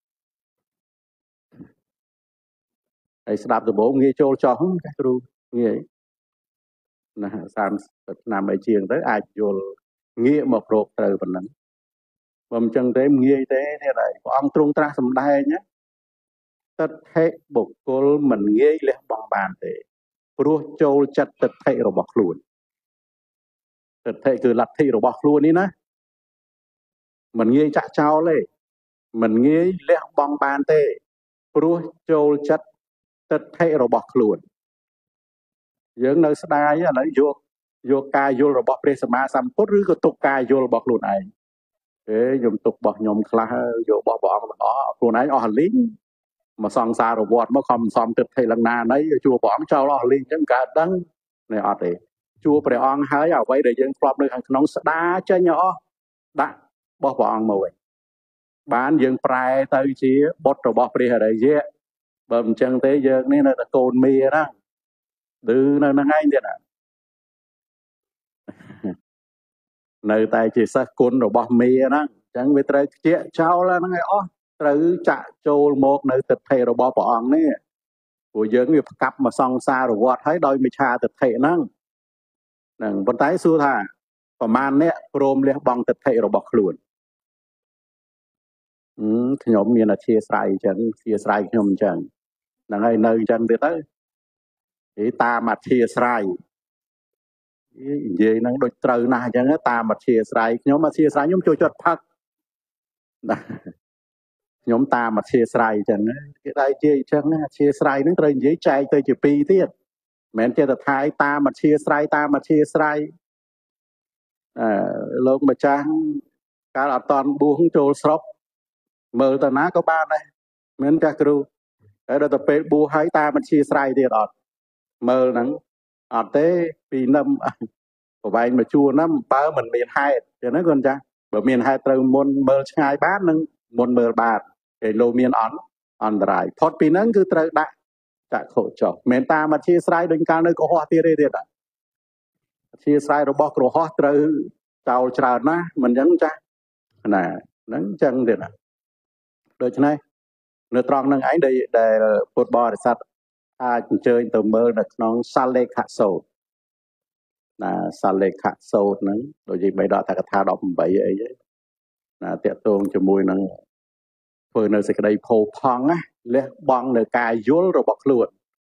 ហើយស្ដាប់ដំបូងងាយចូលចោះចាស់គ្រូងាយណាសាមសិបឆ្នាំអីជាងទៅអាចយល់ងាកមករកត្រូវប៉ុណ្ណឹងបើមិនចឹងទេងាយទេទៀតហើយព្រះអង្គទ្រង់ត្រាស់សម្ដែងណាទិដ្ឋិបុគ្គលមិនងាយលះបង់បានទេព្រោះចូលចិត្តទិដ្ឋិរបស់ខ្លួនទិដ្ឋិគឺលទ្ធិរបស់ខ្លួននេះណាមិនងាយចាក់ចោលទេមិនងាយលះបង់បានទេព្រោះចូលចិត្តទិដ្ឋិរបស់ខ្លួនយើងនៅស្ដាយឥឡូវយកយកការយល់របស់ព្រះសម្មាសម្ពុទ្ធឬក៏ទុកការយល់របស់ខ្លួនឯងអេខ្ញុំទុករបស់ខ្ញុំខ្លះយករបស់ព្រះអង្គទាំងអស់ខ្លួនឯងអស់លីងមកសង្សារវត្តមកខំសំទិដ្ឋិឡើងណាណីជួព្រះអង្គចោលអស់លីងអញ្ចឹងកើតដឹងនេះអត់ទេជួព្រះអង្គហើយអ្វីដែលយើងធ្លាប់នៅខាងក្នុងស្ដាចេញអស់ដាក់របស់ព្រះអង្គមកវិញបានយើងប្រែទៅជាបុត្ររបស់ព្រះអរិយៈបើមិនចឹងទេយើងនេះនៅតែកូនមីហ្នឹងឬនៅហ្នឹងឯងទៀតនៅតែជាសិស្សគុណរបស់មីហ្នឹងអញ្ចឹងវាត្រូវខ្ជាក់ចោលហ្នឹងឲ្យអស់ត្រូវចាក់ចូលមកនៅទិដ្ឋិរបស់ព្រះអង្គនេះព្រោះយើងវាផ្កាប់មកសង្សារវត្តហើយដោយមិច្ឆាទិដ្ឋិហ្នឹងហ្នឹងប៉ុន្តែសួរថាប្រមាណអ្នកព្រមលះបង់ទិដ្ឋិរបស់ខ្លួនខ្ញុំមានអធិស្ឋានអញ្ចឹងអធិស្ឋានខ្ញុំអញ្ចឹងហ្នឹងហើយនៅអញ្ចឹងទៀតទៅឯតាមអធិស្ឋាននិយាយហ្នឹងដូចត្រូវណាស់អញ្ចឹងតាមអធិស្ឋានខ្ញុំអធិស្ឋានខ្ញុំចូលចិត្តផឹកខ្ញុំតាមអធិស្ឋានអញ្ចឹងគេដែរជាអញ្ចឹងអធិស្ឋានហ្នឹងត្រូវនិយាយចែកទៅជាពីរទៀតមិនមែនចេះតែថាយតាមអធិស្ឋានតាមអធិស្ឋានអឺលោកម្ចាស់កាលអត់តន់បួសចូលស្រុកមើលទៅណាក៏បានដែរមិនចាស់គ្រូហើយដល់ទៅពេលបួសហើយតាមអធិស្ឋានទៀតអត់មើលហ្នឹងអត់ទេពីនឹមប្រវែងមកជួរហ្នឹងបើមិនមានហេតុចឹងណាគាត់ចាស់បើមានហេតុត្រូវមុនមើលឆ្ងាយបាននឹងមុនមើលបានគេលោមានអន្តអន្តរាយផុតពីហ្នឹងគឺត្រូវដាក់ចាក់ខុចុះមិនតាមអធិស្ឋានដូចកាលនៅក្រហោះទៀតទេទៀតអធិស្ឋានរបស់ក្រហោះត្រូវចោលច្រើនណាស់មិនចឹងចាស់ណាហ្នឹងចឹងទៀតណាដូច្នេះនៅត្រង់ហ្នឹងឯងដែលពុទ្ធបរិស័ទអាចអញ្ជើញទៅមើលនៅក្នុងសាលេខសូត្រណាសាលេខសូត្រហ្នឹងដូចជាបីដកថាកថាដប់ប្រាំបីអីហ្នឹងណាតាក់ទងជាមួយនឹងធ្វើនៅសេចក្តីផូរផង់ណាលះបង់នៅការយល់របស់ខ្លួន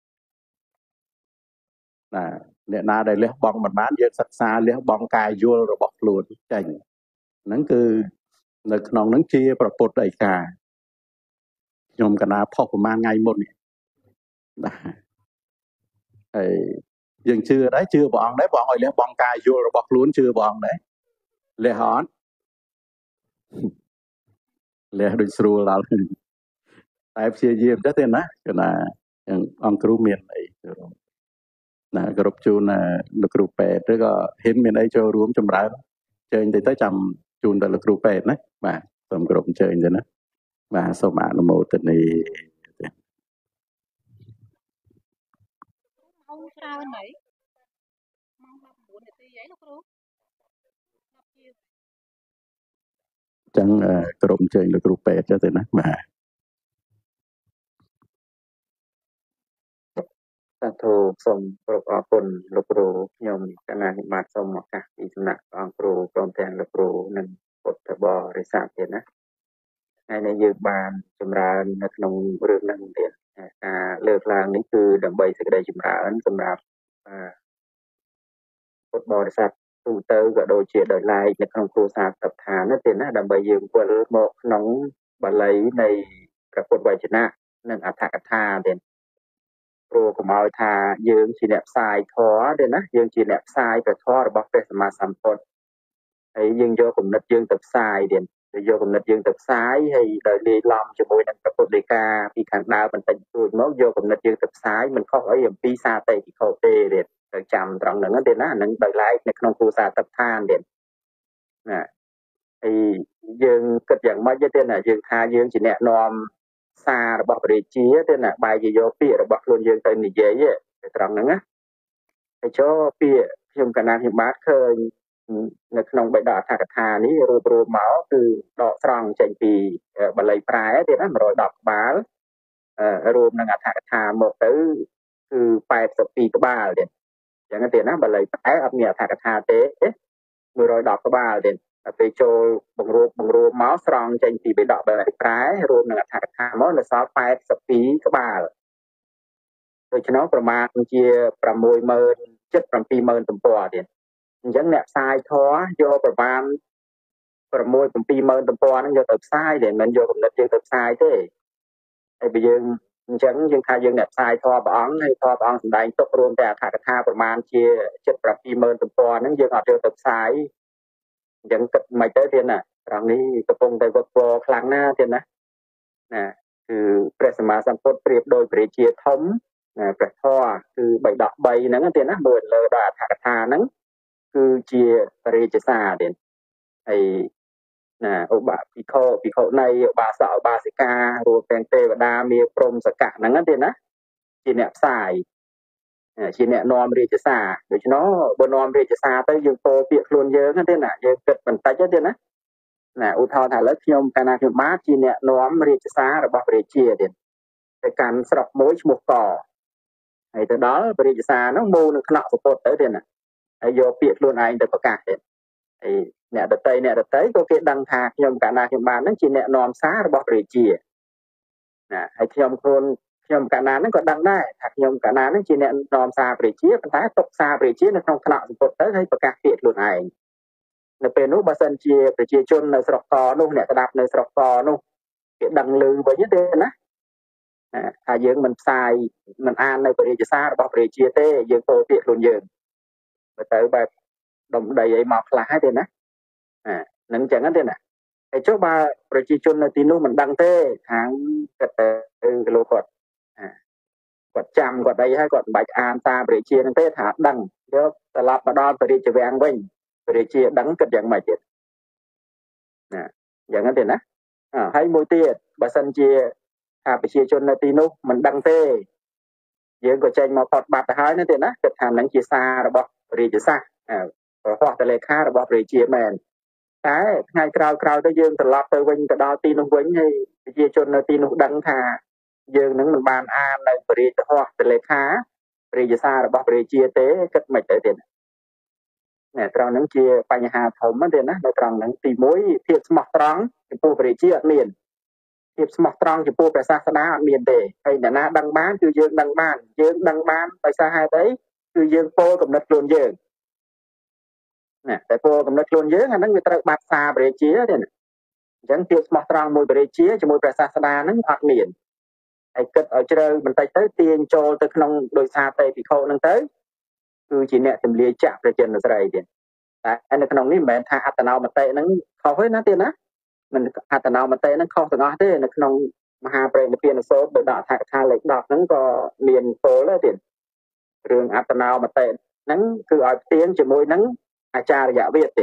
ណាអ្នកណាដែលលះបង់មិនបានយើងសិក្សាលះបង់ការយល់របស់ខ្លួនចេញហ្នឹងគឺនៅក្នុងហ្នឹងជាប្រពុតដីកាខ្ញុំកណាផុសប្រហែលថ្ងៃមុននេះណាហើយយើងជឿដែរជឿព្រះអង្គដែរព្រះអង្គឲ្យលះបង់ការយល់របស់ខ្លួនជឿព្រះអង្គដែរលះអត់លះដូចស្រួលដល់តែព្យាយាមទៅទេណាគឺណាអង្គគ្រូមានអីណាគ្រប់ជូនលោកគ្រូពេទ្យឬក៏ហ៊ានមានអីចូលរួមចម្រើន chơi thì tới chăm chun tới là cරු pet đấy mà tầm gồm chơi rồi đó mà số mạng nó một tình thì chẳng gồm chơi là cru pet cho thế đó mà សាធុសូមគោរពអរគុណលោកគ្រូខ្ញុំកណានិបាតសូមឱកាសពីសំណាក់អង្គគ្រូព្រមទាំងលោកគ្រូនិងពុទ្ធបរិស័ទទៀតណាថ្ងៃនេះយើងបានចម្រើននៅក្នុងរឿងហ្នឹងទៀតការលើកឡើងនេះគឺដើម្បីសេចក្តីចម្រើនសម្រាប់ពុទ្ធបរិស័ទទូទៅក៏ដូចជាដោយឡែកនៅក្នុងគ្រួសារសព្វឋានណាទៀតណាដើម្បីយើងវិលមកក្នុងបាលីនៃព្រះពុទ្ធវចនៈនិងអត្ថកថាទៀតព្រោះកុំឲ្យថាយើងជាអ្នកផ្សាយធម៌ទេណាយើងជាអ្នកផ្សាយព្រះធម៌របស់ព្រះសម្មាសម្ពុទ្ធហើយយើងយកគំនិតយើងទៅផ្សាយទៀតយកគំនិតយើងទៅផ្សាយហើយដោយលាយឡំជាមួយនឹងព្រះពុទ្ធដីកាពីខាងដើមបន្តិចតួចមកយកគំនិតយើងទៅផ្សាយមិនខុសអីអំពីសាតេតិខោទេទៀតទៅចាំត្រង់ហ្នឹងទេណាហ្នឹងដោយឡែកនៅក្នុងគ្រួសារទឹកឋានទៀតណាហើយយើងគិតយ៉ាងម៉េចទេណាយើងថាយើងជាអ្នកនាំសាររបស់ព្រះរាជាទេណាបែរជាយកពាក្យរបស់ខ្លួនយើងទៅនិយាយទៅត្រង់ហ្នឹងណាហើយចូលពាក្យខ្ញុំកណាខ្ញុំបាទឃើញនៅក្នុងបេដកអត្ថកថានេះរួបរวมមកគឺដកស្រង់ចេញពីបាលីប្រែទៀតណាone hundred tenក្បាលរួមនឹងអត្ថកថាមកទៅគឺeighty-twoក្បាលទៀតអញ្ចឹងទៀតណាបាលីប្រែអត់មានអត្ថកថាទេone hundred tenក្បាលទៀតពេលចូលបង្រួបបង្រួមមកស្រង់ចេញពីបេដកបាលីប្រែរួមនឹងអត្ថកថាមកនៅសល់eighty-twoក្បាលដូច្នោះប្រមាណជាsixម៉ឺនsevenម៉ឺនទំព័រទៀតអញ្ចឹងអ្នកផ្សាយធម៌យកប្រមាណsixម៉ឺនsevenម៉ឺនទំព័រហ្នឹងយកទៅផ្សាយតែមិនយកគំនិតយើងទៅផ្សាយទេហើយបើយើងអញ្ចឹងយើងថាយើងអ្នកផ្សាយធម៌ព្រះអង្គហើយធម៌ព្រះអង្គសម្ដែងទុករួមតែអត្ថកថាប្រមាណជាseventy-sevenម៉ឺនទំព័រហ្នឹងយើងអត់យកទៅផ្សាយអញ្ចឹងគិតមិនទៅទៀតណាត្រង់នេះកំពុងតែវឹកវរខ្លាំងណាស់ទៀតណាណាគឺព្រះសម្មាសម្ពុទ្ធប្រៀបដូចព្រះរាជាធំព្រះធម៌គឺបីដក3ហ្នឹងទៀតណាមើលលើដល់អត្ថកថាហ្នឹងគឺជាព្រះរាជសារទៀតហើយណាឧបភិក្ខុភិក្ខុនៃឧបាសកឧបាសិការួមទាំងទេវតាមានព្រំសកៈហ្នឹងទៀតណាជាអ្នកផ្សាយជាអ្នកនាំរាជសារដូច្នោះបើនាំរាជសារទៅយើងពោលពាក្យខ្លួនយើងទេណាយើងគិតបន្តិចទេណាណាឧទាហរណ៍ថាឥឡូវខ្ញុំកាលណាខ្ញុំបាទជាអ្នកនាំរាជសាររបស់ព្រះរាជាទៀតទៅកាន់ស្រុកមួយឈ្មោះកហើយទៅដល់ព្រះរាជសារហ្នឹងមូលនឹងថ្នាក់សពុទ្ធទៅទៀតណាហើយយកពាក្យខ្លួនឯងទៅប្រកាសទៀតហើយអ្នកដតីអ្នកដតីក៏គេដឹងថាខ្ញុំកាលណាខ្ញុំបានហ្នឹងជាអ្នកនាំសាររបស់ព្រះរាជាណាហើយខ្ញុំខ្លួនខ្ញុំកាលណាហ្នឹងក៏ដឹងដែរថាខ្ញុំកាលណាហ្នឹងជាអ្នកនាំសារព្រះរាជាប៉ុន្តែទុកសារព្រះរាជានៅក្នុងថ្នាក់សពុទ្ធទៅហើយប្រកាសពាក្យខ្លួនឯងនៅពេលនោះបើសិនជាប្រជាជននៅស្រុកកនោះអ្នកស្ដាប់នៅស្រុកកនោះគេដឹងឮវិញទេណាថាយើងមិនផ្សាយមិនអាននៅព្រះរាជសាររបស់ព្រះរាជាទេយើងពោលពាក្យខ្លួនយើងទៅទៅបែបដុំដីអីមកខ្លះទេណាអានឹងចឹងទេណាហើយចុះបើប្រជាជននៅទីនោះមិនដឹងទេខាងគាត់ទៅលោកគាត់គាត់ចាំគាត់អីហើយគាត់មិនបាច់អានសារព្រះរាជាហ្នឹងទេថាដឹងយកត្រឡប់មកដល់ព្រះរាជវាំងវិញព្រះរាជាដឹងគិតយ៉ាងម៉េចទៀតណាយ៉ាងហ្នឹងទេណាហើយមួយទៀតបើសិនជាថាប្រជាជននៅទីនោះមិនដឹងទេយើងក៏ចេញមកផុតបាត់ទៅហើយណាទៀតណាគិតថាហ្នឹងជាសាររបស់រាជសាស្ត្រប្រហោះតលេខារបស់ព្រះរាជាមែនតែថ្ងៃក្រោយក្រោយទៅយើងត្រឡប់ទៅវិញទៅដល់ទីនោះវិញហើយប្រជាជននៅទីនោះដឹងថាយើងនឹងមិនបានអាននៅព្រះរាជហោះតលេខារាជសាររបស់ព្រះរាជាទេគិតមិនទៅទៀតណាត្រង់ហ្នឹងជាបញ្ហាធំទេណានៅត្រង់ហ្នឹងទីមួយភាពស្មោះត្រង់ចំពោះព្រះរាជាអត់មានភាពស្មោះត្រង់ចំពោះព្រះសាស្តាអត់មានទេហើយអ្នកណាដឹងបានគឺយើងដឹងបានយើងដឹងបានដោយសារហេតុអីគឺយើងពោលកំណត់ខ្លួនយើងណាតែពោលកំណត់ខ្លួនយើងអាហ្នឹងវាត្រូវបាត់សារព្រះរាជាទេណាអញ្ចឹងភាពស្មោះត្រង់មួយព្រះរាជាជាមួយព្រះសាស្តាហ្នឹងអត់មានហើយគិតឲ្យជ្រៅបន្តិចទៅទាញចូលទៅក្នុងដោយសារទេភិក្ខុហ្នឹងទៅគឺជាអ្នកទម្លាយចាក់ព្រះចិនស្រីទៀតតែនៅក្នុងនេះមិនមែនថាអត្តនោមតិហ្នឹងខុសទេណាទៀតណាមិនអត្តនោមតិហ្នឹងខុសទាំងអស់ទេនៅក្នុងមហាប្រេណិព្វានសូត្រដោយដាក់អត្ថកថាលេខtenហ្នឹងក៏មានពោលដែរទៀតរឿងអត្តនោមតិហ្នឹងគឺឲ្យផ្ទៀងជាមួយនឹងអាចារ្យវិទ្យាទៀត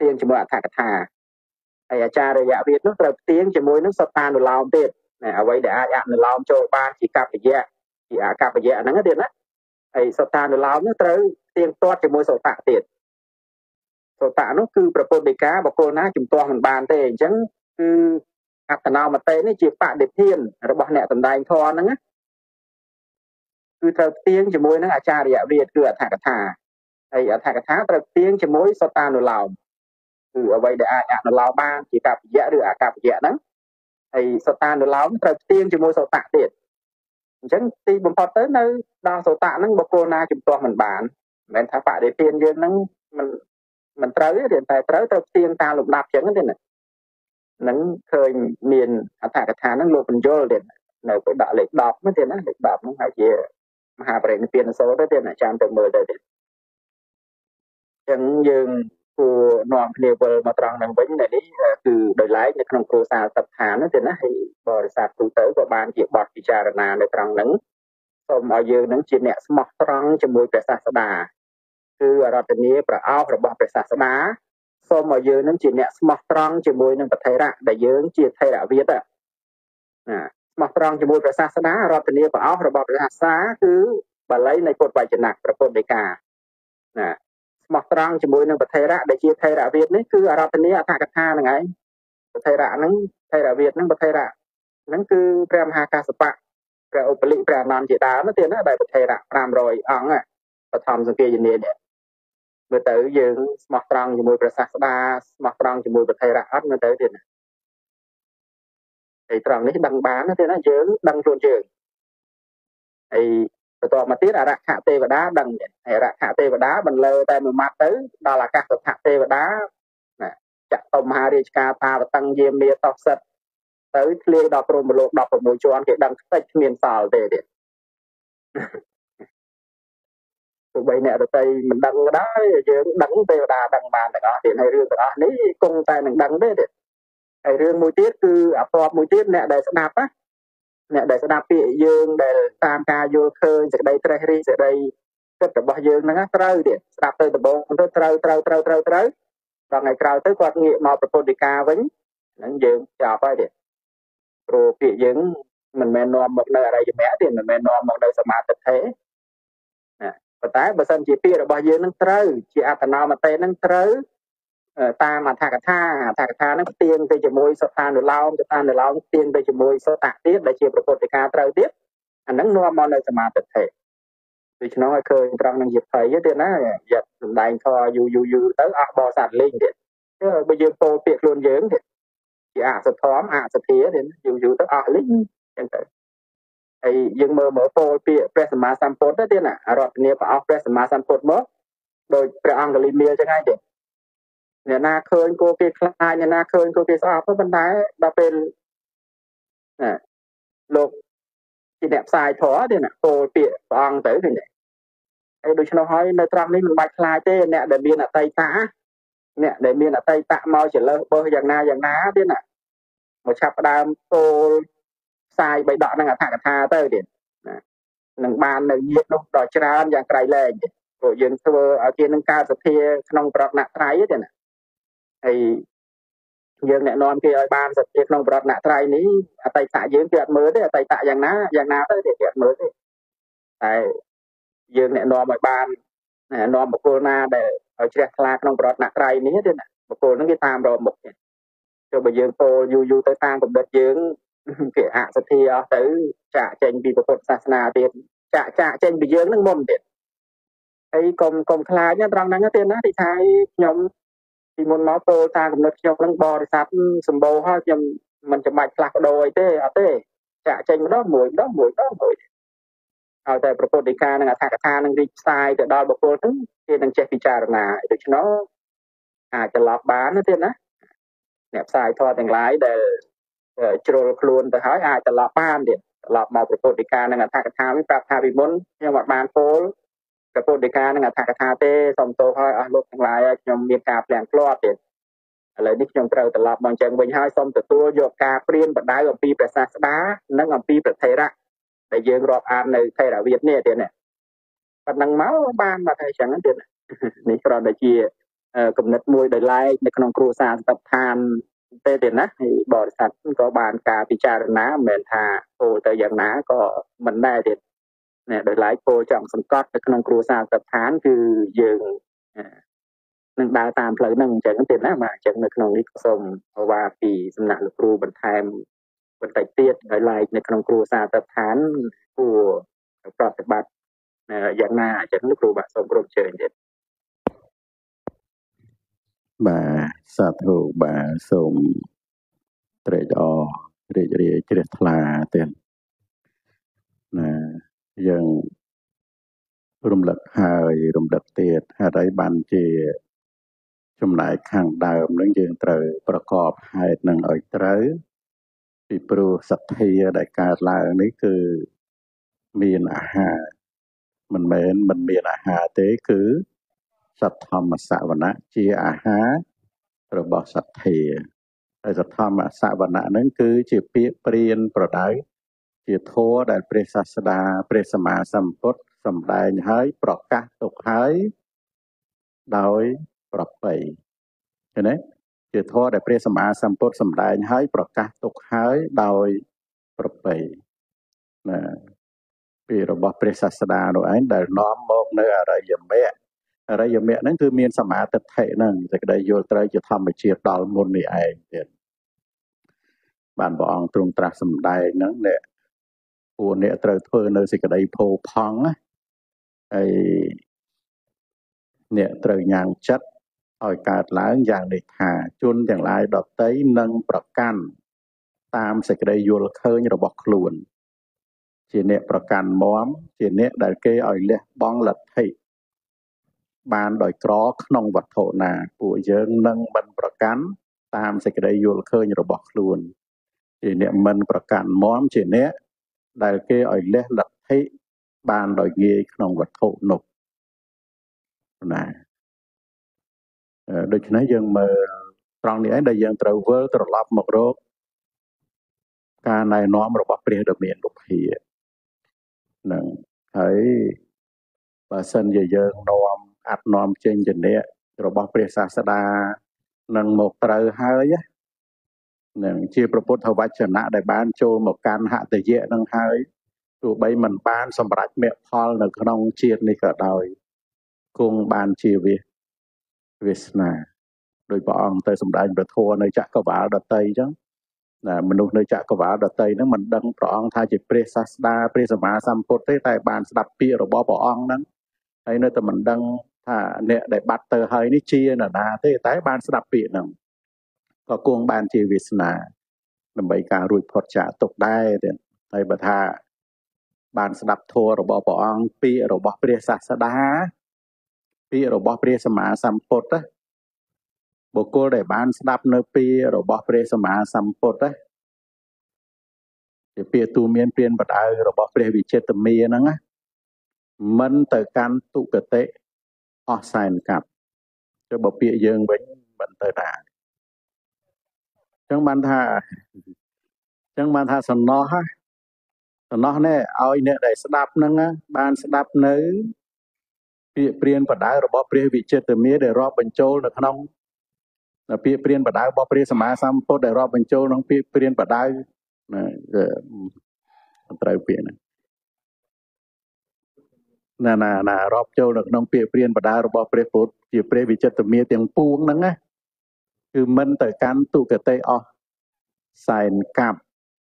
ទៀងជាមួយអដ្ឋកថាហើយអាចារ្យវិទ្យានោះត្រូវទៀងជាមួយនឹងសតានុឡោមទៀតណាអ្វីដែលអាចអនុឡោមចូលបានជាកប្បយៈជាអកប្បយៈហ្នឹងទៀតណាហើយសតានុឡោមនោះត្រូវទៀងទាត់ជាមួយសតៈទៀតសតៈនោះគឺប្រពុតដីកាបុគ្គលណាជំទាស់មិនបានទេអញ្ចឹងគឺអត្តនោមតិនេះជាបដិធានរបស់អ្នកសម្ដែងធម៌ហ្នឹងណាគឺត្រូវទៀងជាមួយនឹងអាចារ្យវិទ្យាគឺអដ្ឋកថាហើយអដ្ឋកថាត្រូវទៀងជាមួយសតានុឡោមគឺអ្វីដែលអាចអនុឡោមបានជាកប្បយៈឬអកប្បយៈហ្នឹងហើយសតានុឡោមត្រូវទៀងជាមួយសតៈទៀតអញ្ចឹងទីបំផុតទៅនៅដល់សតៈហ្នឹងបុគ្គលណាជំទាស់មិនបានមិនមែនថាបដិធានយើងហ្នឹងមិនមិនត្រូវទេតែត្រូវត្រូវទៀងតាមលំដាប់អញ្ចឹងទេណាហ្នឹងឃើញមានអដ្ឋកថាហ្នឹងលោកបញ្យលទៀតនៅទៅដាក់លេខដប់ហ្នឹងទៀតណាលេខដប់ហ្នឹងហើយជាមហាបរិនិព្វានសូត្រទៅទៀតណាចាំទៅមើលទៅទៀតអញ្ចឹងយើងគួរនាំគ្នាវិលមកត្រង់ហ្នឹងវិញតែនេះគឺដោយឡែកនៅក្នុងគ្រួសារសត្វឋានហ្នឹងទៀតណាហើយបរិស័ទទូទៅក៏បានជាបទពិចារណានៅត្រង់ហ្នឹងសូមឲ្យយើងនឹងជាអ្នកស្មោះត្រង់ជាមួយព្រះសាស្តាគឺអរតនីប្រអោសរបស់ព្រះសាស្តាសូមឲ្យយើងនឹងជាអ្នកស្មោះត្រង់ជាមួយនឹងប្រធេរៈដែលយើងជាថេរវាទណាស្មោះត្រង់ជាមួយព្រះសាស្តាអរតនីប្រអោសរបស់ព្រះសាស្តាគឺបាលីនៃពុទ្ធវចនៈប្រពុតដីកាណាស្មោះត្រង់ជាមួយនឹងប្រធេរៈដែលជាថេរវាទនេះគឺអរតនីអដ្ឋកថាហ្នឹងឯងប្រធេរៈហ្នឹងថេរវាទហ្នឹងប្រធេរៈហ្នឹងគឺព្រះមហាកាសបៈព្រះឧបលិព្រះអនន្តជាដើមទៀតណាដែលប្រធេរៈប្រាំរយអង្គបឋមសង្គាយនានេះមើលទៅយើងស្មោះត្រង់ជាមួយព្រះសាស្តាស្មោះត្រង់ជាមួយប្រធេរៈអត់មើលទៅទៀតណាហើយត្រង់នេះដឹងបានទេណាយើងដឹងខ្លួនយើងហើយបន្តមកទៀតអរខទេវតាដឹងទៀតហើយអរខទេវតាបន្លឺតែមួយម៉ាត់ទៅដល់អាកាសថទេវតាណាចតុមហារាជការតាវតੰយាមាតោសិតទៅធ្លាយដល់ព្រហ្មលោកដប់ប្រាំមួយជាន់គេដឹងខ្ទេចគ្មានសល់ទេទៀតទោះបីអ្នកដទៃមិនដឹងក៏ដោយយើងដឹងទេវតាដឹងបានទាំងអស់ទៀតហើយរឿងទាំងអស់នេះគង់តែនឹងដឹងទេទៀតហើយរឿងមួយទៀតគឺអាពតមួយទៀតអ្នកដែលស្ដាប់ណាអ្នកដែលស្ដាប់ពាក្យយើងដែលតាមការយល់ឃើញសេចក្តីត្រេះរិះសេចក្តីគិតរបស់យើងហ្នឹងត្រូវទៀតស្ដាប់ទៅដំបូងទៅត្រូវត្រូវត្រូវត្រូវត្រូវដល់ថ្ងៃក្រោយទៅគាត់ងាកមកប្រពុតដីកាវិញហ្នឹងយើងចប់ហើយទៀតព្រោះពាក្យយើងមិនមែននាំមកនៅអរិយមគ្គទេមិនមែននាំមកនៅសមាធិទេណាប៉ុន្តែបើសិនជាពាក្យរបស់យើងហ្នឹងត្រូវជាអត្តនោមតិហ្នឹងត្រូវតាមអដ្ឋកថាអដ្ឋកថាហ្នឹងផ្ទៀងទៅជាមួយសតានុឡោមសតានុឡោមផ្ទៀងទៅជាមួយសតៈទៀតដែលជាប្រពុតដីកាត្រូវទៀតអាហ្នឹងនាំមកនៅសមាធិទេដូច្នោះឲ្យឃើញត្រង់នឹងជាភ័យទៀតណាយកសំដែងធរយូរយូរយូរទៅអស់បោសត្វលេងទៀតបើយើងពោលពាក្យខ្លួនយើងទៀតជាអសធម្មអសធាទៀតយូរយូរទៅអស់លេងអញ្ចឹងទៅហើយយើងមើលមើលពោលពាក្យព្រះសម្មាសម្ពុទ្ធទៅទៀតណារតនាប្រអស់ព្រះសម្មាសម្ពុទ្ធមកដោយព្រះអង្គលីមៀលចឹងហើយទៀតអ្នកណាឃើញគោគេខ្លាចអ្នកណាឃើញគោគេស្អប់ប៉ុន្តែដល់ពេលណាលោកជាអ្នកផ្សាយធម៌ទេណាពោលពាក្យព្រះអង្គទៅឃើញទេហើយដូច្នោះហើយនៅត្រង់នេះមិនបាច់ខ្លាចទេអ្នកដែលមានអតីតៈអ្នកដែលមានអតីតៈមកចលើសបើយ៉ាងណាយ៉ាងណាទៀតណាមកឆាប់ផ្ដើមពោលផ្សាយបៃដកនឹងអដ្ឋកថាទៅទៀតណានឹងបាននៅញាតនោះដល់ច្រើនយ៉ាងក្រៃលែងព្រោះយើងធ្វើឲ្យគេនឹងកើតសទ្ធាក្នុងប្រតនត្រ័យទេណាហើយយើងแนะនាំគេឲ្យបានសទ្ធាក្នុងប្រតនត្រ័យនេះអតីតៈយើងគេអត់មើលទេអតីតៈយ៉ាងណាយ៉ាងណាទៅគេអត់មើលទេតែយើងแนะនាំឲ្យបានណែនាំបុគ្គលណាដែលឲ្យជ្រះថ្លាក្នុងប្រតនត្រ័យនេះទេណាបុគ្គលហ្នឹងគេតាមរកមុខទេចុះបើយើងពោលយូរយូរទៅតាមកម្រិតយើងគេអសទ្ធាអស់ទៅចាក់ចេញពីពុទ្ធសាសនាទៀតចាក់ចាក់ចេញពីយើងហ្នឹងមុនទៀតហើយកុំកុំខ្លាចត្រង់ហ្នឹងទៀតណាទីថាខ្ញុំពីមុនមកពោលតាមកំណត់ខ្ញុំហ្នឹងបរិស័ទសម្បូរហើយខ្ញុំមិនចាំបាច់ផ្លាស់ប្ដូរអីទេអត់ទេចាក់ចេញម្ដងមួយម្ដងមួយម្ដងមួយឲ្យតែប្រពុតដីកានឹងអដ្ឋកថានឹងរីកផ្សាយទៅដល់បុគ្គលហ្នឹងគេនឹងចេះពិចារណាដូច្នោះអាចត្រឡប់បានទៀតណាអ្នកផ្សាយធម៌ទាំងឡាយដែលជ្រុលខ្លួនទៅហើយអាចត្រឡប់បានទៀតត្រឡប់មកប្រពុតដីកានឹងអដ្ឋកថាវិញប្រាប់ថាពីមុនខ្ញុំអត់បានពោលប្រពុតដីកានឹងអដ្ឋកថាទេសូមទោសឲ្យអស់លោកទាំងឡាយខ្ញុំមានការភ្លាំងភ្លាត់ទៀតឥឡូវនេះខ្ញុំត្រូវត្រឡប់មកអញ្ចឹងវិញហើយសូមទទួលយកការព្រៀនបដៅអំពីព្រះសាស្តានិងអំពីប្រធេរៈដែលយើងរាប់អាននៅថេរវាទនេះទៀតនេះប៉ុណ្ណឹងមកបានមកតែអញ្ចឹងទៀតនេះគ្រាន់តែជាកំណត់មួយដោយឡែកនៅក្នុងគ្រួសារស្ថាបឋានទេទេណាហើយបរិស័ទក៏បានការពិចារណាមិនមែនថាពោលទៅយ៉ាងណាក៏មិនដែរទេដោយឡែកពោលចង់សង្កត់នៅក្នុងគ្រួសារស្ថាបឋានគឺយើងនឹងដើរតាមផ្លូវហ្នឹងអញ្ចឹងទេណាបាទអញ្ចឹងនៅក្នុងនេះសូមว่าពីសំណាក់លោកគ្រូបន្ថែមបន្តិចទៀតដោយឡែកនៅក្នុងគ្រួសារស្ថាបឋានគួរប្រតិបត្តិយ៉ាងណាអញ្ចឹងលោកគ្រូបាទសូមគ្រប់ជើញទៀតបាទសាធុបាទសូមត្រេកអររីករាយជ្រះថ្លាទៀតណាយើងរំលឹកហើយរំលឹកទៀតហេតុអីបានជាចំណែកខាងដើមនឹងយើងត្រូវប្រកបហេតុនឹងឲ្យត្រូវពីព្រោះសទ្ធាដែលកើតឡើងនេះគឺមានអាហារមិនមែនមិនមានអាហារទេគឺសទ្ធម្មសវណៈជាអាហាររបស់សទ្ធាហើយសទ្ធម្មសវណៈហ្នឹងគឺជាពាក្យព្រានប្រដៅជាធម៌ដែលព្រះសាស្តាព្រះសម្មាសម្ពុទ្ធសម្ដែងហើយប្រកាសទុកហើយដោយប្រពៃឃើញទេជាធម៌ដែលព្រះសម្មាសម្ពុទ្ធសម្ដែងហើយប្រកាសទុកហើយដោយប្រពៃណាពីរបស់ព្រះសាស្តានោះឯងដែលនាំមកនៅអរិយមគ្គអរិយមគ្គហ្នឹងគឺមានសមាទិដ្ឋិហ្នឹងសេចក្តីយល់ត្រូវជាធម្មជាតិដល់មុននេះឯងទៀតបានព្រះអង្គទ្រង់ត្រាស់សម្ដែងហ្នឹងអ្នកពួកអ្នកត្រូវធ្វើនៅសេចក្តីផូរផង់ណាហើយអ្នកត្រូវញ៉ាំងចិត្តឲ្យកើតឡើងយ៉ាងនេះថាជនទាំងឡាយដតីនឹងប្រកាន់តាមសេចក្តីយល់ឃើញរបស់ខ្លួនជាអ្នកប្រកាន់មមជាអ្នកដែលគេឲ្យលះបង់លទ្ធិបានដោយក្រក្នុងវត្ថុណាពួកយើងនឹងមិនប្រកាន់តាមសេចក្តីយល់ឃើញរបស់ខ្លួនជាអ្នកមិនប្រកាន់មមជាអ្នកដែលគេឲ្យលះលទ្ធិបានដោយងាយក្នុងវត្ថុនោះណាដូច្នេះយើងមើលត្រង់នេះឯងដែលយើងត្រូវវិលត្រឡប់មករកការណែនាំរបស់ព្រះដ៏មានពុភានឹងហើយបើសិនជាយើងនាំអត់នាំចេញជាអ្នករបស់ព្រះសាស្តានឹងមកត្រូវហើយនឹងជាព្រះពុទ្ធវចនៈដែលបានចូលមកកាន់ហតយៈនឹងហើយទោះបីមិនបានសម្រេចមគ្គផលនៅក្នុងជាតិនេះក៏ដោយគង់បានជាវាវាសនាដោយព្រះអង្គទៅសម្ដែងព្រះធម៌នៅចក្រវាលដតីអញ្ចឹងណាមនុស្សនៅចក្រវាលដតីហ្នឹងមិនដឹងព្រះអង្គថាជាព្រះសាស្តាព្រះសម្មាសម្ពុទ្ធទេតែបានស្ដាប់ពាក្យរបស់ព្រះអង្គហ្នឹងហើយនៅតែមិនដឹងថាអ្នកដែលបាត់ទៅហើយនេះជានរណាទេតែបានស្ដាប់ពាក្យហ្នឹងក៏គង់បានជាវាសនាដើម្បីការរួចផុតចាកទុក្ខដែរទៀតហើយបើថាបានស្ដាប់ធម៌របស់ព្រះអង្គពាក្យរបស់ព្រះសាស្តាពាក្យរបស់ព្រះសម្មាសម្ពុទ្ធបុគ្គលដែលបានស្ដាប់នៅពាក្យរបស់ព្រះសម្មាសម្ពុទ្ធជាពាក្យទូមានព្រានបដៅរបស់ព្រះវិចិត្រមាហ្នឹងមិនទៅកាន់ទុគតិអស់សែនកាប់ចុះបើពាក្យយើងវិញមិនទៅតាអញ្ចឹងបានថាអញ្ចឹងបានថាសំណោះសំណោះនេះឲ្យអ្នកដែលស្ដាប់ហ្នឹងបានស្ដាប់នៅពាក្យព្រានបដៅរបស់ព្រះវិចិត្រមាដែលរាប់បញ្ចូលនៅក្នុងពាក្យព្រានបដៅរបស់ព្រះសម្មាសម្ពុទ្ធដែលរាប់បញ្ចូលក្នុងពាក្យព្រានបដៅណាត្រូវពាក្យហ្នឹងណាណាណារាប់ចូលនៅក្នុងពាក្យព្រានបដៅរបស់ព្រះពុទ្ធជាព្រះវិចិត្រមាទាំងពួងហ្នឹងណាគឺមិនទៅកាន់ទុគតិអស់សែនកាប់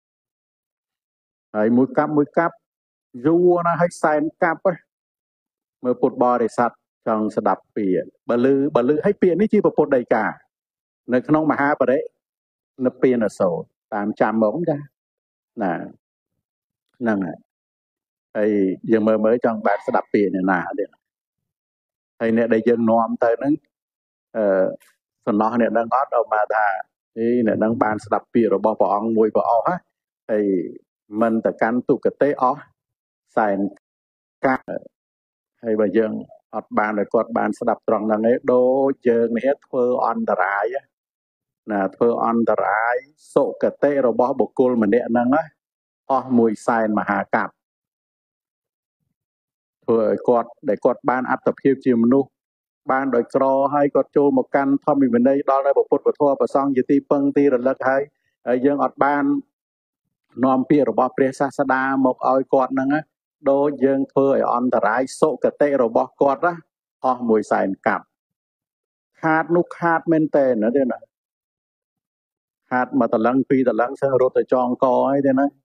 ហើយមួយកាប់មួយកាប់យូរណាស់ហើយសែនកាប់មើលពុទ្ធបរិស័ទចង់ស្ដាប់ពាក្យបើលឺបើលឺឲ្យពាក្យនេះជាពុទ្ធដីកានៅក្នុងមហាបរិនិព្វានសូត្រតាមចាំមកចាណាហ្នឹងហើយហើយយើងមើលមើលចង់បានស្ដាប់ពាក្យនេះណាទៀតហើយអ្នកដែលយើងនាំទៅហ្នឹងអឺសំណោះអ្នកដឹងអត់ដល់មកថាអីអ្នកដឹងបានស្ដាប់ពាក្យរបស់ព្រះអង្គមួយក៏អស់ហើយមិនទៅកាន់ទុគតិអស់សែនកាប់ហើយបើយើងអត់បានឲ្យគាត់បានស្ដាប់ត្រង់ហ្នឹងឯងដូចយើងនេះធ្វើអន្តរាយណាធ្វើអន្តរាយសុគតិរបស់បុគ្គលម្នាក់ហ្នឹងអស់មួយសែនមហាកាប់ធ្វើឲ្យគាត់ដែលគាត់បានអត្តភាពជាមនុស្ស banដោយក្រហើយគាត់ចូលមកកាន់ធម្មវិន័យដល់នៅពុទ្ធពធប្រសង្ឃជាទីពឹងទីរលឹកហើយហើយយើងអត់បាននាំពាក្យរបស់ព្រះសាស្តាមកឲ្យគាត់ហ្នឹងដូចយើងធ្វើឲ្យអន្តរាយសុគតិរបស់គាត់ណាអស់មួយសែនកាប់ខាតនោះខាតមែនតើណាទេណាខាតមកតឡឹងពីរតឡឹងសិស្សរត់ទៅចងកអីទេណា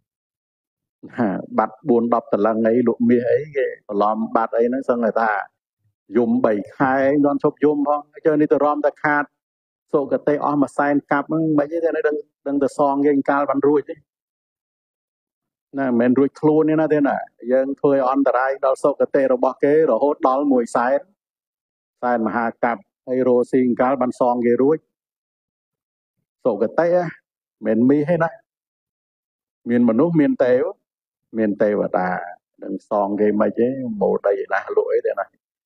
បាត់បួន ដប់តឡឹងអីលក់មាសអីគេបន្លំបាត់អីហ្នឹងសឹងតែថាយំបីខែមិនឈប់យំផងជើនេះទៅរំតែខាតសុគតិអស់មួយសែនកាប់ហ្នឹងមិនអីទេដឹងដឹងទៅសងយើងកាលបានរួចទេណាមិនមែនរួចខ្លួនទេណាទេណាយើងធ្វើឲ្យអន្តរាយដល់សុគតិរបស់គេរហូតដល់មួយសែនសែនមហាកាប់ហើយរោស៊ីងកាលបានសងគេរួចសុគតិមិនមានទេណាមានមនុស្សមានទេវមានទេវតានឹងសងគេមិនទេម៉ូដីណាលក់អីទេណា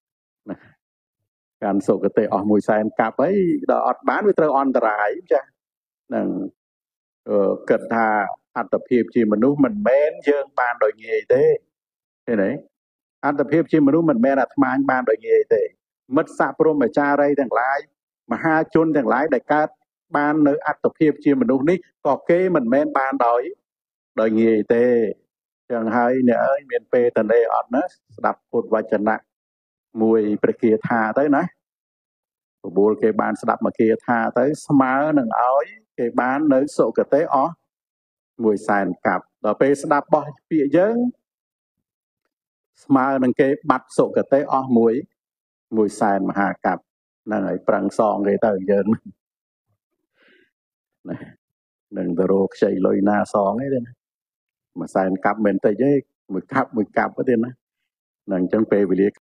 ការសុគតិអស់មួយសែនកាប់អីដល់អត់បានវាត្រូវអន្តរាយចានឹងគិតថាអត្តភាពជាមនុស្សមិនមែនយើងបានដោយងាយទេឃើញទេអត្តភាពជាមនុស្សមិនមែនអាត្មាបានដោយងាយទេមិត្តស័ក្តិព្រមអាចារ្យទាំងឡាយមហាជនទាំងឡាយដែលកើតបាននៅអត្តភាពជាមនុស្សនេះក៏គេមិនមែនបានដោយដោយងាយទេចឹងហើយអ្នកអើយមានពេលតនេអត់ណាស្ដាប់ពុទ្ធវចនៈមួយព្រះគាថាទៅណាបបួលគេបានស្ដាប់មកគាថាទៅស្មើនឹងឲ្យគេបាននៅសុគតិអស់មួយសែនកាប់ដល់ពេលស្ដាប់បោះពាក្យយើងស្មើនឹងគេបាត់សុគតិអស់មួយមួយសែនមហាកាប់ហ្នឹងហើយប្រឹងសងគេទៅយើងណានឹងទៅរកខ្ចីលុយណាសងទេណាមួយសែនកាប់មិនតិចទេមួយកាប់មួយកាប់ទេណាហ្នឹងអញ្ចឹងពេលវេលា